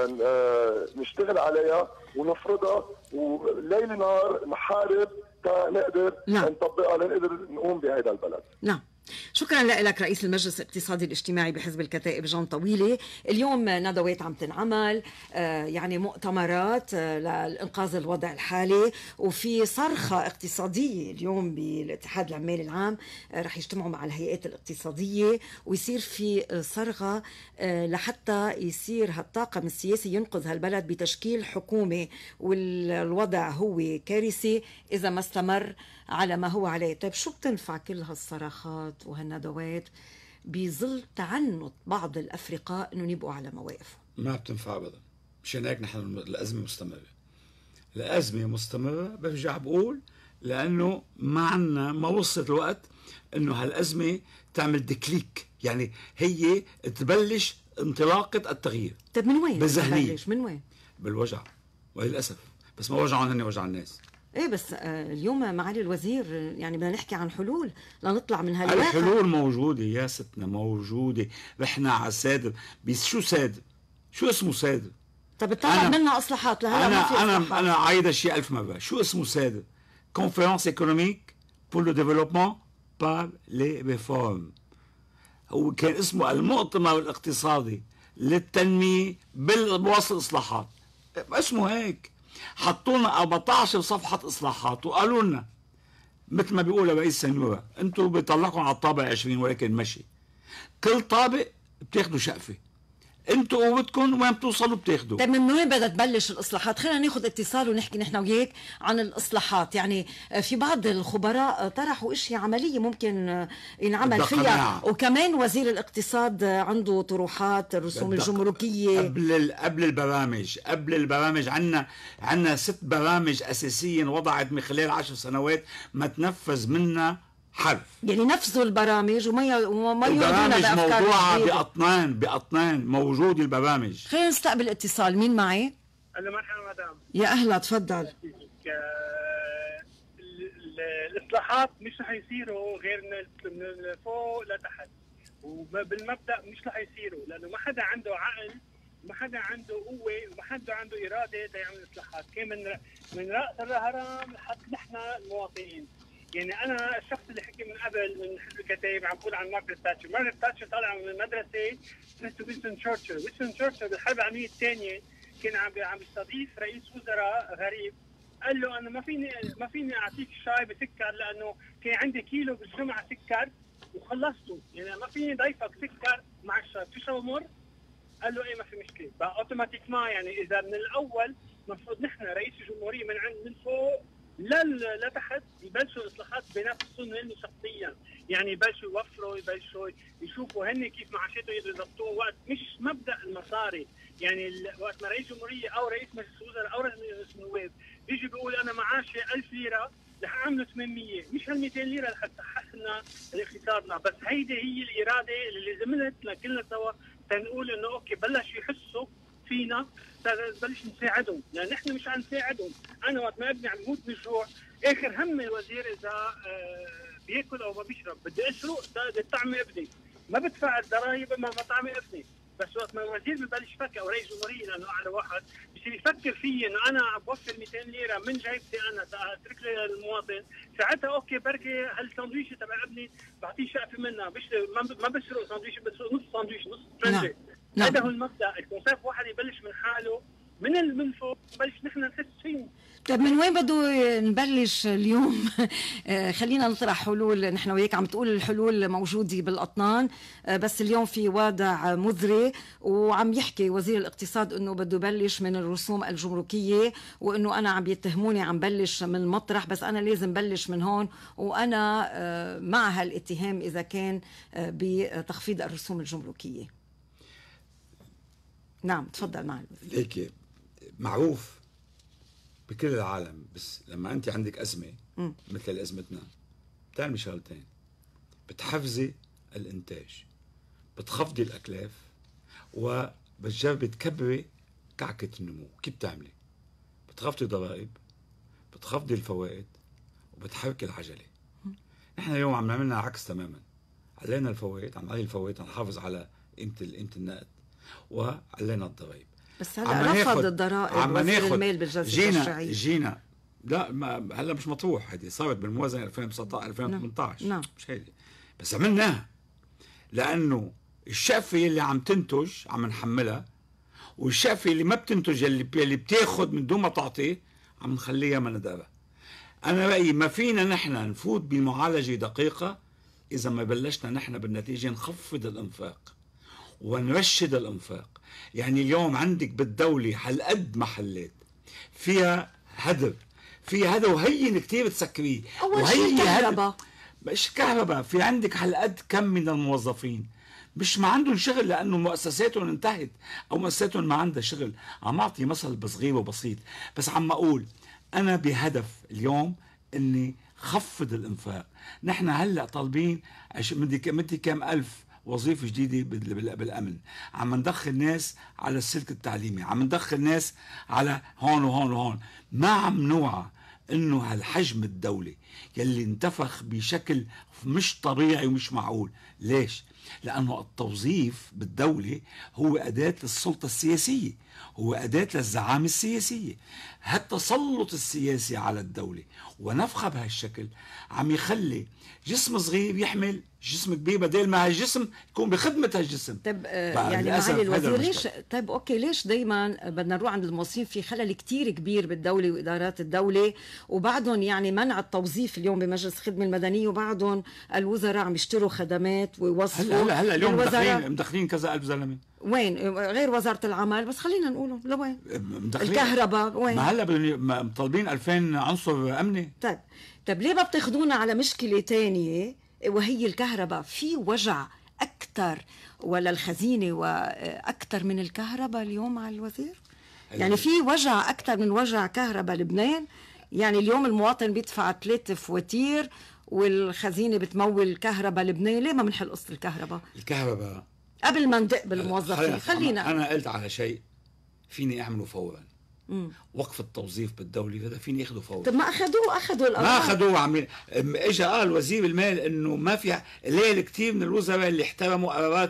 آآ نشتغل عليها ونفرضها وليل نهار نحارب تنقدر نعم. نطبقها لنقدر نقوم بهذا البلد.
نعم. شكرا لك رئيس المجلس الاقتصادي الاجتماعي بحزب الكتائب جون طويلة. اليوم ندوات عم تنعمل، يعني مؤتمرات لإنقاذ الوضع الحالي، وفي صرخة اقتصادية اليوم بالاتحاد العمالي العام، رح يجتمعوا مع الهيئات الاقتصادية ويصير في صرخة لحتى يصير هالطاقم السياسي ينقذ هالبلد بتشكيل حكومة، والوضع هو كارثي إذا ما استمر على ما هو عليه. طيب شو بتنفع كل هالصراخات وهالندوات بظل تعنت بعض الأفرقاء أنهم يبقوا على مواقفهم؟
ما بتنفع أبدا. مشان هيك نحن الأزمة مستمرة. الأزمة مستمرة، برجع بقول لأنه ما عنا ما وصلت الوقت أنه هالأزمة تعمل ديكليك، يعني هي تبلش انطلاقة التغيير.
طيب من وين؟
بالذهنية.
من وين؟
بالوجع وللأسف، بس ما وجعهم هن وجع الناس.
ايه بس اليوم معالي الوزير يعني بدنا نحكي عن حلول لنطلع من هالواقع.
الحلول موجودة يا ستنا، موجودة. رحنا على سادر. بس شو سادر؟ شو اسمه سادر؟
طب طلع منا اصلاحات لهلا ما في
انا
اصلاحات.
انا انا عايده شيء ألف مرة. شو اسمه سادر؟ كونفرنس ايكونوميك بور لو ديفلوبمون بار لي ريفورم. هو كان اسمه المؤتمر الاقتصادي للتنمية بالوسط الاصلاحات، اسمه هيك. حطوا لنا أربعة عشر صفحة إصلاحات وقالوا لنا مثل ما بيقول رئيس سنورة: أنتوا بيطلعكم على الطابق عشرين ولكن مشي. كل طابق بتاخدوا شقفة، أنتوا قوتكم وين بتوصلوا بتاخدوا.
طيب من وين بدها تبلش الإصلاحات؟ خلينا ناخذ اتصال ونحكي نحن وياك عن الإصلاحات. يعني في بعض الخبراء طرحوا اشياء عملية ممكن ينعمل فيها، وكمان وزير الاقتصاد عنده طروحات الرسوم الجمركية
قبل قبل البرامج. قبل البرامج عنا عنا ست برامج أساسية وضعت من خلال عشر سنوات ما تنفذ منها حرف.
يعني نفذوا البرامج وما وما
البرامج موضوعة بأطنان بأطنان موجود البرامج.
خلينا نستقبل اتصال. مين معي؟
أهلا مرحبا مدام.
يا أهلا تفضل.
الإصلاحات مش رح يصيروا غير من فوق لتحت، وبالمبدأ مش رح يصيروا لأنه ما حدا عنده عقل، ما حدا عنده قوة، وما حدا عنده إرادة يعمل إصلاحات. كان من من رأس الهرم لحد نحن المواطنين. يعني انا الشخص اللي حكي من قبل من حزب الكتائب عم بقول عن مارغريت تاتشر. مارغريت تاتشر طالعه من المدرسه اسمها وينستون تشرشل. وينستون تشرشل بالحرب العالميه الثانيه كان عم عم يستضيف رئيس وزراء غريب، قال له انا ما فيني ما فيني اعطيك شاي بسكر لانه كان عندي كيلو بالجمعه سكر وخلصته، يعني ما فيني ضيفك سكر مع الشاي، بتشرب مر؟ قال له ايه ما في مشكله. بقى اوتوماتيكمان يعني اذا من الاول المفروض نحن رئيس الجمهوريه من عند من فوق لا لتحت يبلشوا الاصلاحات بنفسهم هن شخصيا، يعني يبلشوا يوفروا، يبلشوا يشوفوا هن كيف معاشاتهم يقدروا يضبطوها، وقت مش مبدا المصاري. يعني وقت ما رئيس جمهوريه او رئيس مجلس الوزراء او رئيس النواب بيجي بيقول انا معاشي ألف ليره رح اعمله ثمانمية، مش هال مئتين ليره رح تحسنا اقتصادنا، بس هيدي هي الاراده اللي لازمت لكلنا سوا تنقول انه اوكي بلش يحسوا فينا بلش نساعدهم، لان نحن مش عم نساعدهم. انا وقت ما ابني عم بموت من الجوع، اخر هم الوزير اذا آه بياكل او ما بيشرب، بدي اشرق طعمي ابني، ما بدفع الضرائب اما ما طعمي ابني. بس وقت ما الوزير ببلش يفكر او رئيس جمهوريه لانه اعلى واحد بصير يفكر فيي انه انا عم بوفر مئتين ليره من جيبتي انا اترك للمواطن، ساعتها اوكي بركي هالساندويشه تبع ابني بعطيه شقفه منها، مش ما بسرق ساندويشه، بسرق نص ساندويش نص ترنجه.
نعم.
هذا هو المبدا، الكونسيبت واحد يبلش من حاله من من فوق نبلش نحن نحس فيه.
طيب من وين بده نبلش اليوم؟ خلينا نطرح حلول، نحن وياك عم تقول الحلول موجودة بالأطنان، بس اليوم في وضع مزري، وعم يحكي وزير الاقتصاد انه بده يبلش من الرسوم الجمركية، وانه انا عم بيتهموني عم بلش من مطرح، بس انا لازم بلش من هون، وانا مع هالاتهام اذا كان بتخفيض الرسوم الجمركية. نعم تفضل معي.
ليك معروف بكل العالم، بس لما انت عندك ازمه م. مثل ازمتنا بتعملي شغلتين: بتحفزي الانتاج، بتخفضي الاكلاف، وبتجربي تكبري كعكه النمو. كيف بتعملي؟ بتخفضي ضرائب، بتخفضي الفوائد، وبتحركي العجله. نحن اليوم عم نعملنا عكس تماما، علينا الفوائد، عم نعلي الفوائد، عم نحافظ على قيمه قيمه النقد، وعلينا الضرائب.
بس هلا رفض الضرائب وزير المال بالجلسه التشريعيه.
جينا لا ما هلا مش مطروح، هذه صارت بالموازنه ألفين وتسعطعش ألفين وثمانطعش.
نعم.
مش هيدي، بس عملناها لانه الشقفه اللي عم تنتج عم نحملها، والشقفه اللي ما بتنتج اللي اللي بتاخذ من دون ما تعطي عم نخليها منادبها. انا رايي ما فينا نحن نفوت بمعالجه دقيقه اذا ما بلشنا نحن بالنتيجه نخفض الانفاق ونرشد الانفاق. يعني اليوم عندك بالدولة هالقد محلات فيها هدر، فيها هدر وهين كتير تسكريه.
أول شيء كهرباء،
مش كهرباء، في عندك هالقد كم من الموظفين مش ما عندهم شغل لأنه مؤسساتهم انتهت أو مؤسساتهم ما عندها شغل. عم أعطي مثل بصغير وبسيط، بس عم أقول أنا بهدف اليوم إني خفض الإنفاق. نحن هلأ طالبين مدي مدي كام ألف وظيفة جديدة بالأمن، عم ندخل ناس على السلك التعليمي، عم ندخل ناس على هون وهون وهون. ما عم نوعى انه هالحجم الدولي يلي انتفخ بشكل مش طبيعي ومش معقول. ليش؟ لأنه التوظيف بالدولة هو أداة للسلطة السياسية، هو أداة للزعامة السياسية. هالتسلط السياسي على الدولة ونفخها بهالشكل عم يخلي جسم صغير يحمل جسم كبير، بدل ما هالجسم يكون بخدمة هالجسم.
طيب آه يعني معالي الوزير ليش طيب اوكي ليش دايما بدنا نروح عند الموظفين؟ في خلل كتير كبير بالدولة وإدارات الدولة، وبعدهم يعني منع التوظيف اليوم بمجلس الخدمة المدنية، وبعدهم الوزراء عم يشتروا خدمات ويوظفوا.
هلا هلا هلا اليوم مدخلين مدخلين كذا ألف زلمة.
وين غير وزارة العمل؟ بس خلينا نقوله لوين؟ الكهرباء وين؟
ما هلا مطالبين ألفين عنصر أمني.
طيب طيب ليه ما بتاخذونا على مشكلة تانية وهي الكهرباء؟ في وجع أكثر ولا الخزينة وأكثر من الكهرباء اليوم على الوزير؟ يعني في وجع أكثر من وجع كهرباء لبنان؟ يعني اليوم المواطن بيدفع ثلاثة فواتير والخزينة بتمول كهرباء لبنان. ليه ما بنحل قصة الكهرباء؟
الكهرباء
قبل ما ندق بالموظفين خلينا.
أنا قلت على شيء فيني أعمله فورا. مم. وقف التوظيف بالدولة هذا فيني ياخذوا فورا.
طب ما أخذوه أخذوا الأرقام.
ما أخذوه. عمين إجا قال وزير المال إنه ما في ليل كتير من الوزراء اللي احترموا قرارات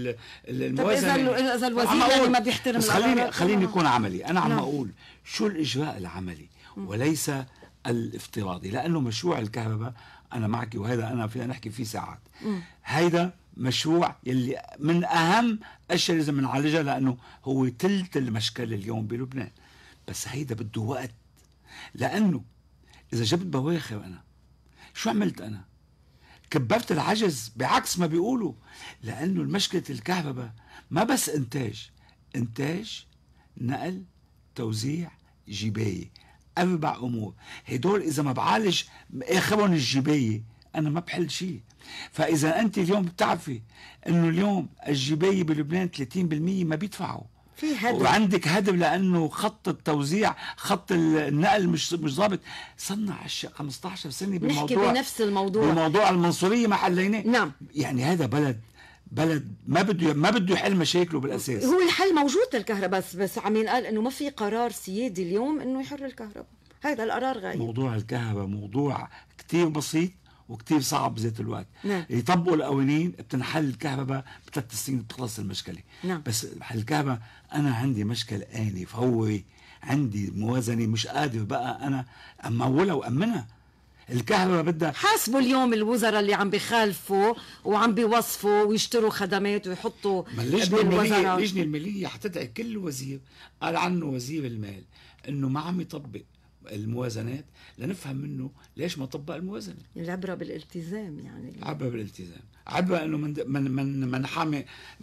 الموازنة.
طب إذا إذا الوزير يعني ما بيحترم
القرارات. خليني خليني يكون عملي. أنا عم أقول شو الإجراء العملي وليس الافتراضي، لأنه مشروع الكهرباء أنا معك وهذا أنا فينا نحكي فيه ساعات. هيدا مشروع يلي من أهم أشياء لازم نعالجها، لأنه هو تلت المشكلة اليوم بلبنان. بس هيدا بده وقت، لأنه إذا جبت بواخر أنا شو عملت؟ أنا كبرت العجز بعكس ما بيقولوا، لأنه المشكلة الكهرباء ما بس إنتاج، إنتاج، نقل، توزيع، جباية، أربع أمور. هدول إذا ما بعالج آخرهم الجباية أنا ما بحل شيء. فإذا أنت اليوم بتعرفي إنه اليوم الجباية بلبنان ثلاثين بالمئة ما بيدفعوا،
في هدف،
وعندك هدف لانه خط التوزيع خط النقل مش مش ضابط. صرنا خمسة عشر سنه بالموضوع،
نحكي بنفس الموضوع،
بموضوع المنصوريه ما حليناه.
نعم.
يعني هذا بلد بلد ما بده ما بده يحل مشاكله بالاساس.
هو الحل موجود للكهرباء، بس بس عم ينقال انه ما في قرار سيادي اليوم انه يحر الكهرباء، هذا القرار غايب.
موضوع الكهرباء موضوع كتير بسيط وكتير صعب بذات الوقت.
نعم.
يطبقوا القوانين بتنحل الكهرباء بثلاث سنين بتخلص المشكله.
نعم.
بس الكهرباء انا عندي مشكل آنف، هو عندي موازنه مش قادر بقى انا امولها وامنها. الكهرباء بدها
حاسبوا اليوم الوزراء اللي عم بيخالفوا وعم بيوصفوا ويشتروا خدمات ويحطوا
اللجنه الماليه
بالوزارة.
اللجنه الماليه حتدعي كل وزير قال عنه وزير المال انه ما عم يطبق الموازنات لنفهم منه ليش ما طبق الموازنه.
العبرة بالالتزام، يعني
عبرة بالالتزام، عبرة انه من من من من حامي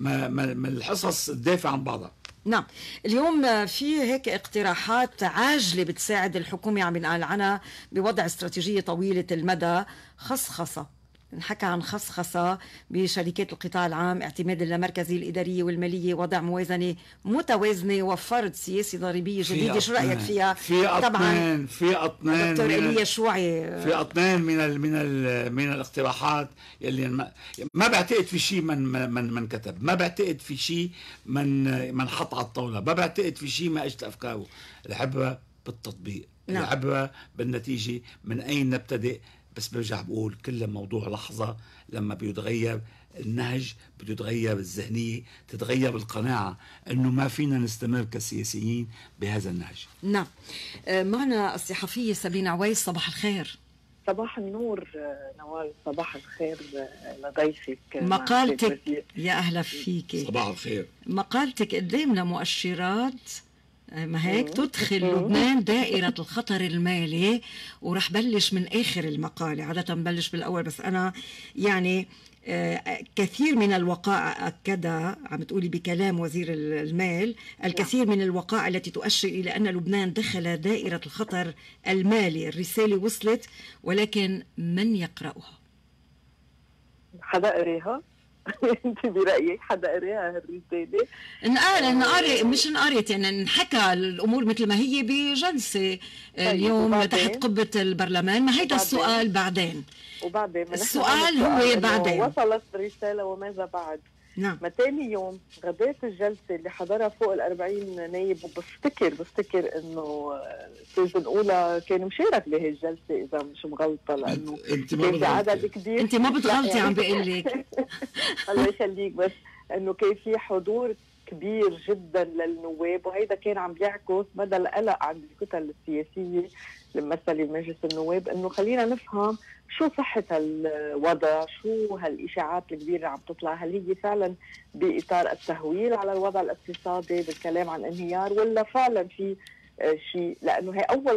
من الحصص تدافع عن بعضها.
نعم. اليوم في هيك اقتراحات عاجلة بتساعد الحكومة عم ينقال عنها بوضع استراتيجية طويلة المدى، خصخصة، نحكى عن خصخصة بشركات القطاع العام، اعتماد اللامركزية الإدارية والمالية، وضع موازنة متوازنة، وفرض سياسة ضريبية جديدة. شو رأيك فيها؟
في أطنان في أطنان
دكتور إيليا شوعي،
في أطنان من ال من ال من الاقتراحات يلي ما, ما بعتقد في شيء من من من كتب، ما بعتقد في شيء من من حط على الطاولة، ما بعتقد في شيء ما اجت أفكاره. العبرة بالتطبيق. نعم. العبرة بالنتيجة. من أين نبتدئ؟ بس برجع بقول كل موضوع لحظة، لما بيتغير النهج بتتغير الذهنية، تتغير القناعة أنه ما فينا نستمر كسياسيين بهذا النهج.
نعم. معنا الصحفية سابينا عويس، صباح الخير.
صباح النور نوال، صباح الخير لضيفك.
مقالتك يا أهلا فيك.
صباح الخير.
مقالتك قدامنا مؤشرات ما هيك تدخل لبنان دائرة الخطر المالي، ورح بلش من آخر المقالة، عادة بلش بالأول بس أنا يعني آه كثير من الوقائع أكدها، عم تقولي بكلام وزير المال، الكثير من الوقائع التي تؤشر إلى أن لبنان دخل دائرة الخطر المالي. الرسالة وصلت ولكن من يقرأها؟
حدا قريها؟ انت برايك حدا قريها هالرساله؟
انقال انقري مش انقريت، يعني انحكى الامور مثل ما هي بجلسه اليوم تحت قبه البرلمان. ما هيدا السؤال بعدين،
وبعدين
السؤال هو بعدين
وصلت الرساله وماذا بعد.
نعم.
ما تاني يوم غداة الجلسة اللي حضرها فوق الأربعين نايب، وبفتكر بفتكر إنه السيزون الأولى كان مشارك بهي الجلسة إذا مش مغلطة، لأنه
أنت ما
في عدد كبير.
أنت ما بتغلطي عم بقول لك.
الله يخليك، بس إنه كان في حضور كبير جدا للنواب، وهيدا كان عم بيعكس مدى القلق عند الكتل السياسية الممثلة بمجلس النواب، إنه خلينا نفهم شو صحة هالوضع، شو هالإشاعات الكبيرة اللي عم تطلع، هل هي فعلا بإطار التهويل على الوضع الاقتصادي بالكلام عن انهيار، ولا فعلا في شيء. لأنه هي أول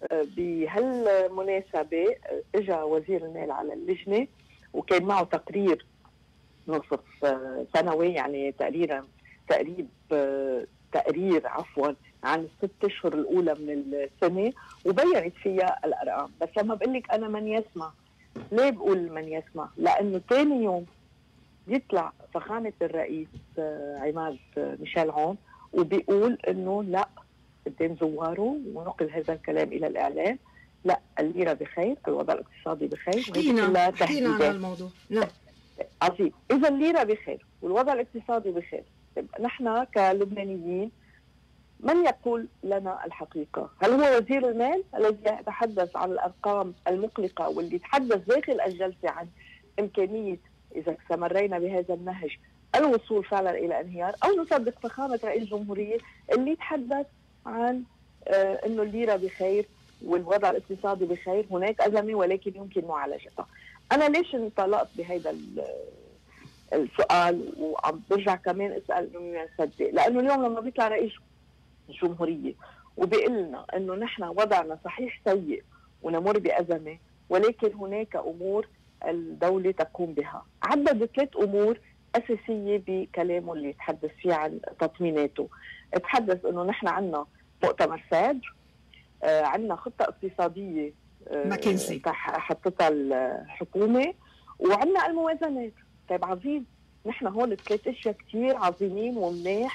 بهالمناسبة إجا وزير المال على اللجنة وكان معه تقرير نصف سنوي، يعني تقريرا تقريب تقرير عفوا عن الست اشهر الاولى من السنه، وبينت فيها الارقام. بس لما بقول لك انا من يسمع، ليه بقول من يسمع؟ لانه ثاني يوم بيطلع فخامه الرئيس عماد ميشيل عون وبيقول انه لا قدام زواره، ونقل هذا الكلام الى الاعلام، لا الليره بخير، الوضع الاقتصادي بخير.
حكينا حكينا عن الموضوع. نعم
عظيم. اذا الليره بخير والوضع الاقتصادي بخير، نحن كلبنانيين من يقول لنا الحقيقة؟ هل هو وزير المال الذي يتحدث عن الأرقام المقلقة واللي يتحدث داخل الجلسة عن إمكانية إذا استمرينا بهذا النهج الوصول فعلا إلى انهيار، أو نصدق فخامة رئيس الجمهورية اللي يتحدث عن آه أنه الليرة بخير والوضع الاقتصادي بخير، هناك أزمة ولكن يمكن معالجتها. أنا ليش انطلقت بهذا السؤال وعم برجع كمان أسأل إنه نصدق؟ لأنه اليوم لما بيطلع رئيس الجمهورية وبيقول لنا انه نحن وضعنا صحيح سيء ونمر بأزمة، ولكن هناك امور الدولة تقوم بها. عدد ثلاث أمور أساسية بكلامه اللي يتحدث فيه عن تطميناته. تحدث أنه نحن عنا مؤتمر سادر، آه عنا خطة اقتصادية آه
ماكنزي
حطتها الحكومة، وعنا الموازنات. طيب عظيم، نحن هون ثلاث اشياء كثير عظيمين ومناح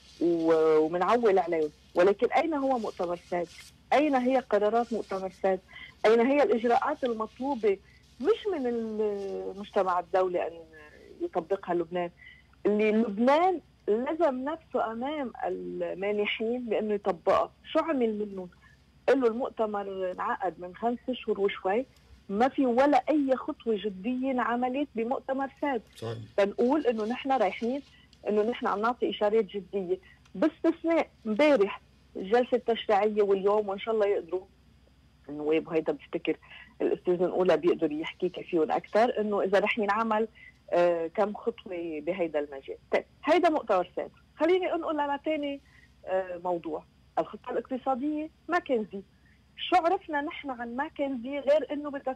ومنعول عليهم، ولكن أين هو مؤتمر سادر؟ أين هي قرارات مؤتمر سادر؟ أين هي الإجراءات المطلوبة مش من المجتمع الدولي أن يطبقها لبنان، اللي لبنان لزم نفسه أمام المانحين بأنه يطبقها؟ شو عمل منهم؟ قالوا المؤتمر انعقد من خمس أشهر وشوي، ما في ولا أي خطوة جدية انعملت بمؤتمر سادر. تنقول إنه نحن رايحين إنه نحن عم نعطي إشارات جدية، باستثناء امبارح الجلسة التشريعية واليوم، وإن شاء الله يقدروا النواب، وهيدا بفتكر الأستاذ الأولى بيقدر يحكي فيهم أكثر، إنه إذا رح ينعمل آه كم خطوة بهيدا المجال. طيب هيدا مؤتمر سادر. خليني أنقل على ثاني آه موضوع، الخطة الاقتصادية ماكنزي. شو عرفنا نحن عن ماكنزي غير إنه بدها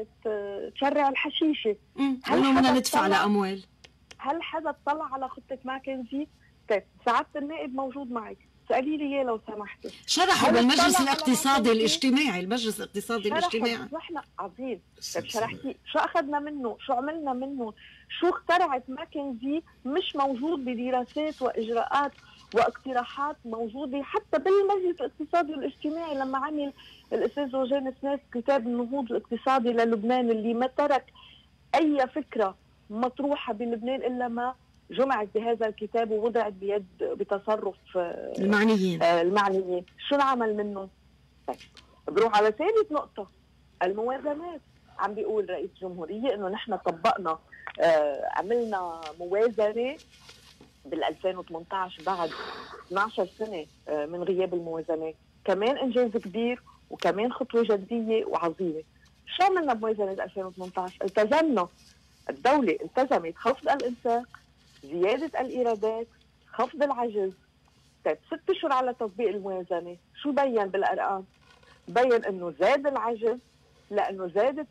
تشرع الحشيشة؟
إنه بدنا ندفع لأموال.
هل حدا اطلع على خطة ماكنزي؟ طيب سعادة النائب موجود معك، سألي لي اياه لو سمحتي.
شرحوا بالمجلس الاقتصادي الاجتماعي، المجلس الاقتصادي الاجتماعي.
نحن عظيم. طيب شرحتي شو اخذنا منه؟ شو عملنا منه؟ شو اخترعت ماكنزي مش موجود بدراسات واجراءات واقتراحات موجوده حتى بالمجلس الاقتصادي والاجتماعي لما عمل الاستاذ روجان سناس كتاب النهوض الاقتصادي للبنان، اللي ما ترك اي فكره مطروحه بلبنان الا ما جمعت بهذا الكتاب ووضعت بيد بتصرف
المعنيين.
المعنيين. شو نعمل منه؟ طيب بروح على ثالث نقطة، الموازنات. عم بيقول رئيس الجمهورية انه نحن طبقنا آه عملنا موازنة بال ألفين وثمانية عشر بعد اثني عشر سنة آه من غياب الموازنات، كمان انجاز كبير وكمان خطوة جدية وعظيمة. شو عملنا بموازنة ألفين وثمانية عشر؟ التزمنا، الدولة التزمت خفض الانفاق، زيادة الإيرادات، خفض العجز. طيب ست أشهر على تطبيق الموازنة، شو بين بالأرقام؟ بين أنه زاد العجز لأنه زادت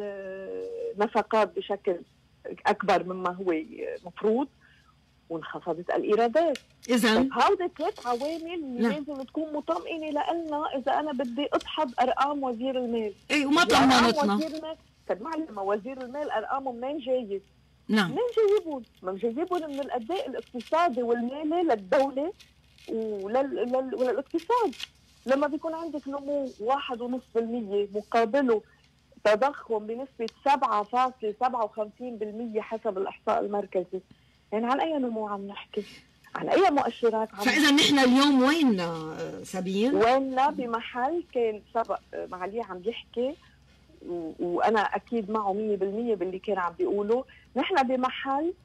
النفقات بشكل أكبر مما هو مفروض، وانخفضت الإيرادات.
إذا
طيب هودي ثلاث عوامل اللي لازم تكون مطمئنة لنا إذا أنا بدي أدحض أرقام وزير المال.
إيه وما طمنتنا.
طيب معلم، وزير المال أرقامه منين جاية؟
نعم.
منين جايبون؟ ما جايبون من الأداء الاقتصادي والمالي للدولة ولل... وللاقتصاد. لما بيكون عندك نمو واحد ونص بالمية مقابله تضخم بنسبة سبعة فاصلة سبعة وخمسين بالمية حسب الإحصاء المركزي، يعني عن أي نمو عم نحكي؟ عن أي مؤشرات عم
فإذا نحن اليوم ويننا سابين؟
ويننا بمحل كان سبق معالي عم يحكي و... وأنا أكيد معه مية بالمية باللي كان عم بيقوله. نحن بمحل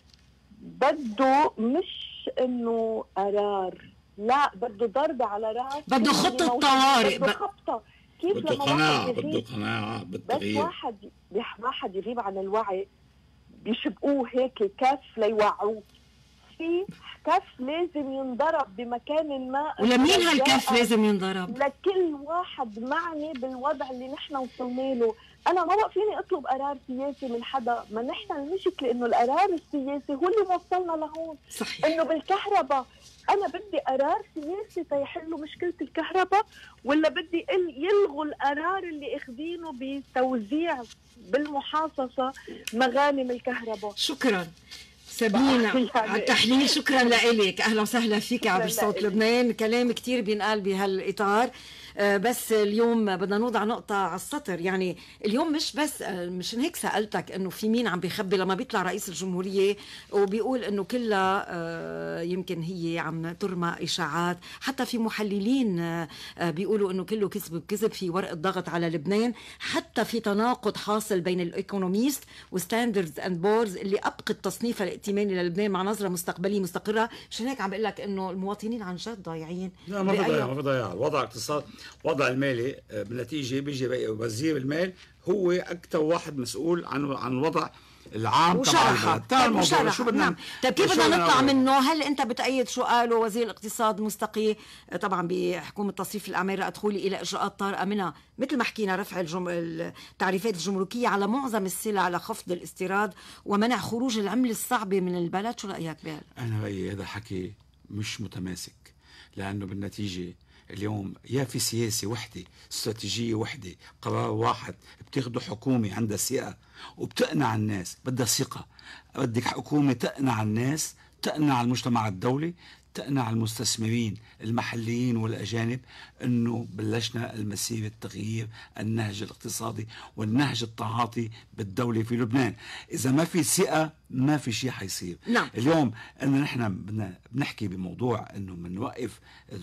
بده مش إنه قرار، لا بده ضربة على راس،
بده خطة طوارئ،
بده خطة. كيف
بده
لما
قناعة،
واحد
بده قناعة بالتغيير.
بس واحد واحد يغيب عن الوعي بيشبقوه هيك كف ليوعوه. في كف لازم ينضرب بمكان ما.
ولمين هالكف لازم ينضرب؟
لكل واحد معني بالوضع اللي نحن وصلنا له. أنا ما بقى فيني أطلب قرار سياسي من حدا، ما نحن المشكلة إنه القرار السياسي هو اللي وصلنا لهون.
صحيح.
إنه بالكهرباء أنا بدي قرار سياسي تيحلوا مشكلة الكهرباء، ولا بدي يلغوا القرار اللي اخذينه بتوزيع بالمحاصصة مغانم الكهرباء.
شكرا سابين على التحليل، شكرا لك، أهلا وسهلا فيك عبر صوت لبنان. كلام كتير بينقال بهالإطار، بس اليوم بدنا نوضع نقطة على السطر. يعني اليوم مش بس، مشان هيك سألتك انه في مين عم بيخبي لما بيطلع رئيس الجمهورية وبيقول انه كلها يمكن هي عم ترمى اشاعات. حتى في محللين بيقولوا انه كله كذب بكذب، في ورقة ضغط على لبنان. حتى في تناقض حاصل بين الايكونوميست وستاندردز اند بورز اللي ابقت التصنيف الائتماني للبنان مع نظرة مستقبلية مستقرة. مشان هيك عم بقول لك انه المواطنين عن جد ضايعين.
لا ما في ضياع، ما في ضياع. الوضع اقتصاد، وضع المالي بالنتيجة بيجي وزير المال هو اكثر واحد مسؤول عن عن الوضع العام تبع
وشرحه
البلد. تعال الموضوع
وشرحه.
شو بدنا
نعم. طيب كيف
شو
بدنا نطلع
نعمل؟
منه؟ هل انت بتأيد شو قاله وزير الاقتصاد مستقي طبعا بحكومه تصريف الاعمال الدخولي الى اجراءات طارئه منها مثل ما حكينا رفع الجم... التعريفات الجمركيه على معظم السلع على خفض الاستيراد ومنع خروج العمله الصعبه من البلد؟ شو رايك بهذا؟
انا رايي هذا حكي مش متماسك، لانه بالنتيجه اليوم يا في سياسه وحده، استراتيجيه وحده، قرار واحد بتاخده حكومه عندها ثقه وبتقنع الناس، بدها ثقه، بدك حكومه تقنع الناس، تقنع المجتمع الدولي، تقنع المستثمرين المحليين والأجانب أنه بلشنا المسيرة التغيير النهج الاقتصادي والنهج التعاطي بالدولة في لبنان. إذا ما في ثقة ما في شيء حيصير.
نعم.
اليوم أن نحن بنحكي بموضوع أنه بنوقف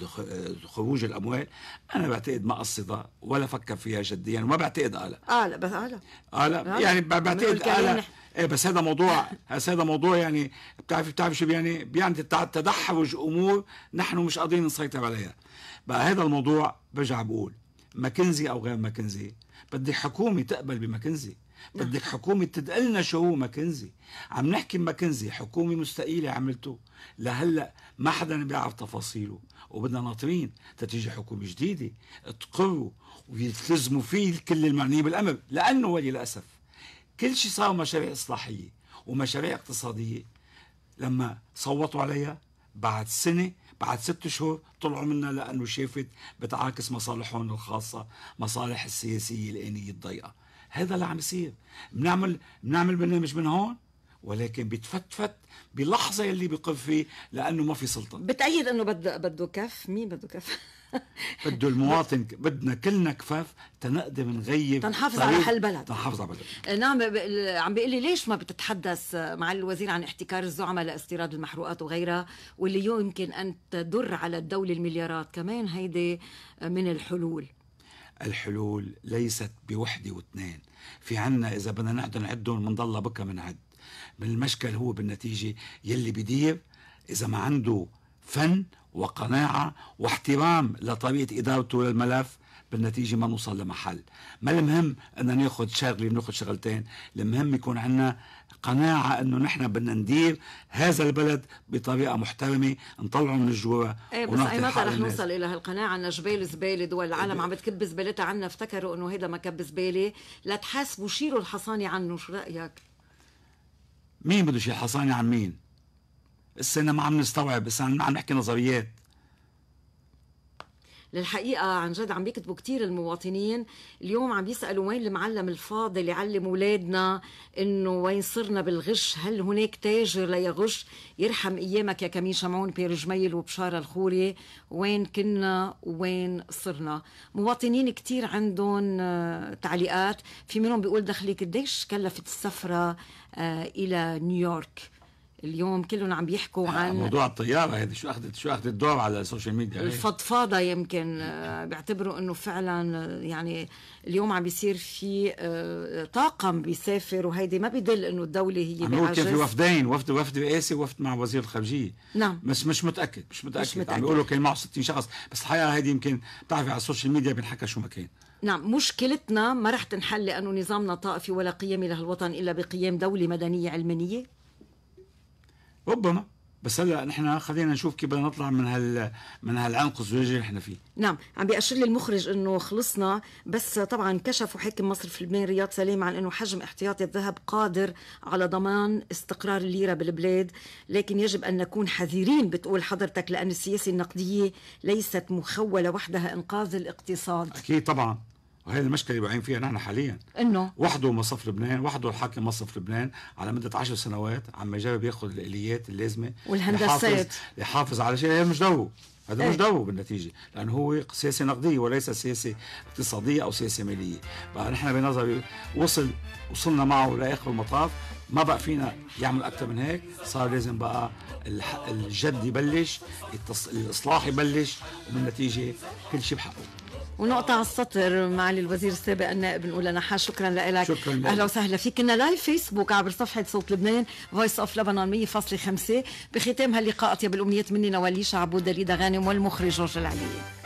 خروج الأموال، أنا بعتقد ما قصدها ولا فكر فيها جديا وما بعتقد قالها.
اه لا بس اه
اه لا يعني بعتقد قالها. ايه بس هذا موضوع هذا موضوع يعني بتعرف بتعرف شو يعني بيعني تدحرج امور نحن مش قادرين نسيطر عليها. بقى هذا الموضوع برجع بقول ماكنزي او غير ماكنزي، بدك حكومه تقبل بماكنزي، بدك حكومه تدقلنا شو هو ماكنزي. عم نحكي ماكنزي حكومه مستقيله عملته لهلا ما حدا بيعرف تفاصيله، وبدنا ناطرين تتيجي حكومه جديده تقروا ويلتزموا فيه كل المعنيين بالامر، لانه وللاسف كل شيء صار مشاريع إصلاحية ومشاريع اقتصادية لما صوتوا عليها بعد سنة بعد ست شهور طلعوا منها لأنه شافت بتعاكس مصالحهم الخاصة، مصالح السياسية الآنية الضيقة. هذا اللي عم يصير. بنعمل بنعمل برنامج من هون ولكن بيتفتفت بلحظة اللي بيقف فيه لأنه ما في سلطة.
بتأيد أنه بده بده كف؟ مين بده كف؟
بده المواطن، بدنا كلنا كفاف تنقدر نغير
تنحافظ على حل البلد.
تنحافظ على البلد.
نعم. عم بيقول لي ليش ما بتتحدث مع الوزير عن احتكار الزعماء لاستيراد المحروقات وغيرها واللي يمكن أن تدر على الدولة المليارات؟ كمان هيدي من الحلول.
الحلول ليست بوحدة واثنين، في عنا إذا بدنا نقعد نعدهم بنضلها بكى بنعد. من المشكل هو بالنتيجة يلي بدير إذا ما عنده فن وقناعة واحترام لطريقة إدارته للملف بالنتيجة ما نوصل لمحل. ما المهم أن ناخد شغلة وناخد شغلتين، المهم يكون عنا قناعة أنه نحن بدنا ندير هذا البلد بطريقة محترمة، نطلعه من الجوع.
ايه بس اي متى رح نوصل الى هالقناعه ان جبال زباله دول العالم عم بتكب زبالتها عنا، افتكروا انه هيدا ما كب زباله، لا تحاسبوا شيلوا الحصانه عنه. شو رايك؟
مين بده يشيل حصانه عن مين؟ السنة ما عم نستوعب، بس عم نحكي نظريات.
للحقيقة عن جد عم بيكتبوا كتير المواطنين اليوم، عم بيسألوا وين المعلم الفاضل يعلم أولادنا إنه وين صرنا بالغش؟ هل هناك تاجر ليغش؟ يرحم أيامك يا كمين شمعون بير جميل وبشارة الخوري، وين كنا وين صرنا؟ مواطنين كتير عندهم تعليقات، في منهم بيقول دخلي قديش كلفت السفرة إلى نيويورك؟ اليوم كلهم عم بيحكوا عن
موضوع الطياره. هذه شو اخذت شو اخذت الدور على السوشيال ميديا،
الفضفاضه. يمكن بيعتبروا انه فعلا يعني اليوم عم بيصير في طاقم بيسافر، وهيدي ما بدل انه الدوله هي
بعجز. كان في وفدين، وفد وفد رئاسي ووفد مع وزير الخارجيه.
نعم.
بس مش متاكد مش متاكد, مش متأكد. عم بيقولوا كان معه ستين شخص، بس الحقيقه هيدي يمكن بتعرفي على السوشيال ميديا بنحكى شو ما كان.
نعم. مشكلتنا ما رح تنحل لانه نظامنا طائفي ولا قيم له الوطن الا بقيام دوله مدنيه علمانيه.
ربما، بس هلا نحن خلينا نشوف كيف بدنا نطلع من هال من هالعنق الزجاجي اللي نحن فيه.
نعم. عم بيأشر لي المخرج انه خلصنا، بس طبعا كشفوا حاكم مصر في لبنان رياض سليم عن انه حجم احتياطي الذهب قادر على ضمان استقرار الليره بالبلاد، لكن يجب ان نكون حذرين بتقول حضرتك، لان السياسه النقديه ليست مخوله وحدها انقاذ الاقتصاد.
اكيد طبعا، وهي المشكله اللي واقعين فيها نحن حاليا،
انه
وحده مصرف لبنان، وحده الحاكم مصرف لبنان على مده عشر سنوات عم يجرب ياخذ الاليات اللازمه
والهندسات
يحافظ على شيء. هذا مش دوره، هذا
ايه؟
مش دوره بالنتيجه، لانه هو سياسه نقديه وليس سياسه اقتصاديه او سياسه ماليه. بقى نحن بنظري وصل وصلنا معه لاخر المطاف، ما بقى فينا يعمل اكثر من هيك، صار لازم بقى الجد يبلش، الاصلاح يبلش، وبالنتيجه كل شيء بحقه.
ونقطع على السطر معالي الوزير السابق النائب نقول نحاس شكرا لك.
شكرا.
اهلا وسهلا فيك. كنا لايف فيسبوك عبر صفحه صوت لبنان فويس اوف لبنان مية فاصلة خمسة. بختام هاللقاء اطيب الامنيات مني نواليشا عبود ريدا غانم والمخرج جورج العلي.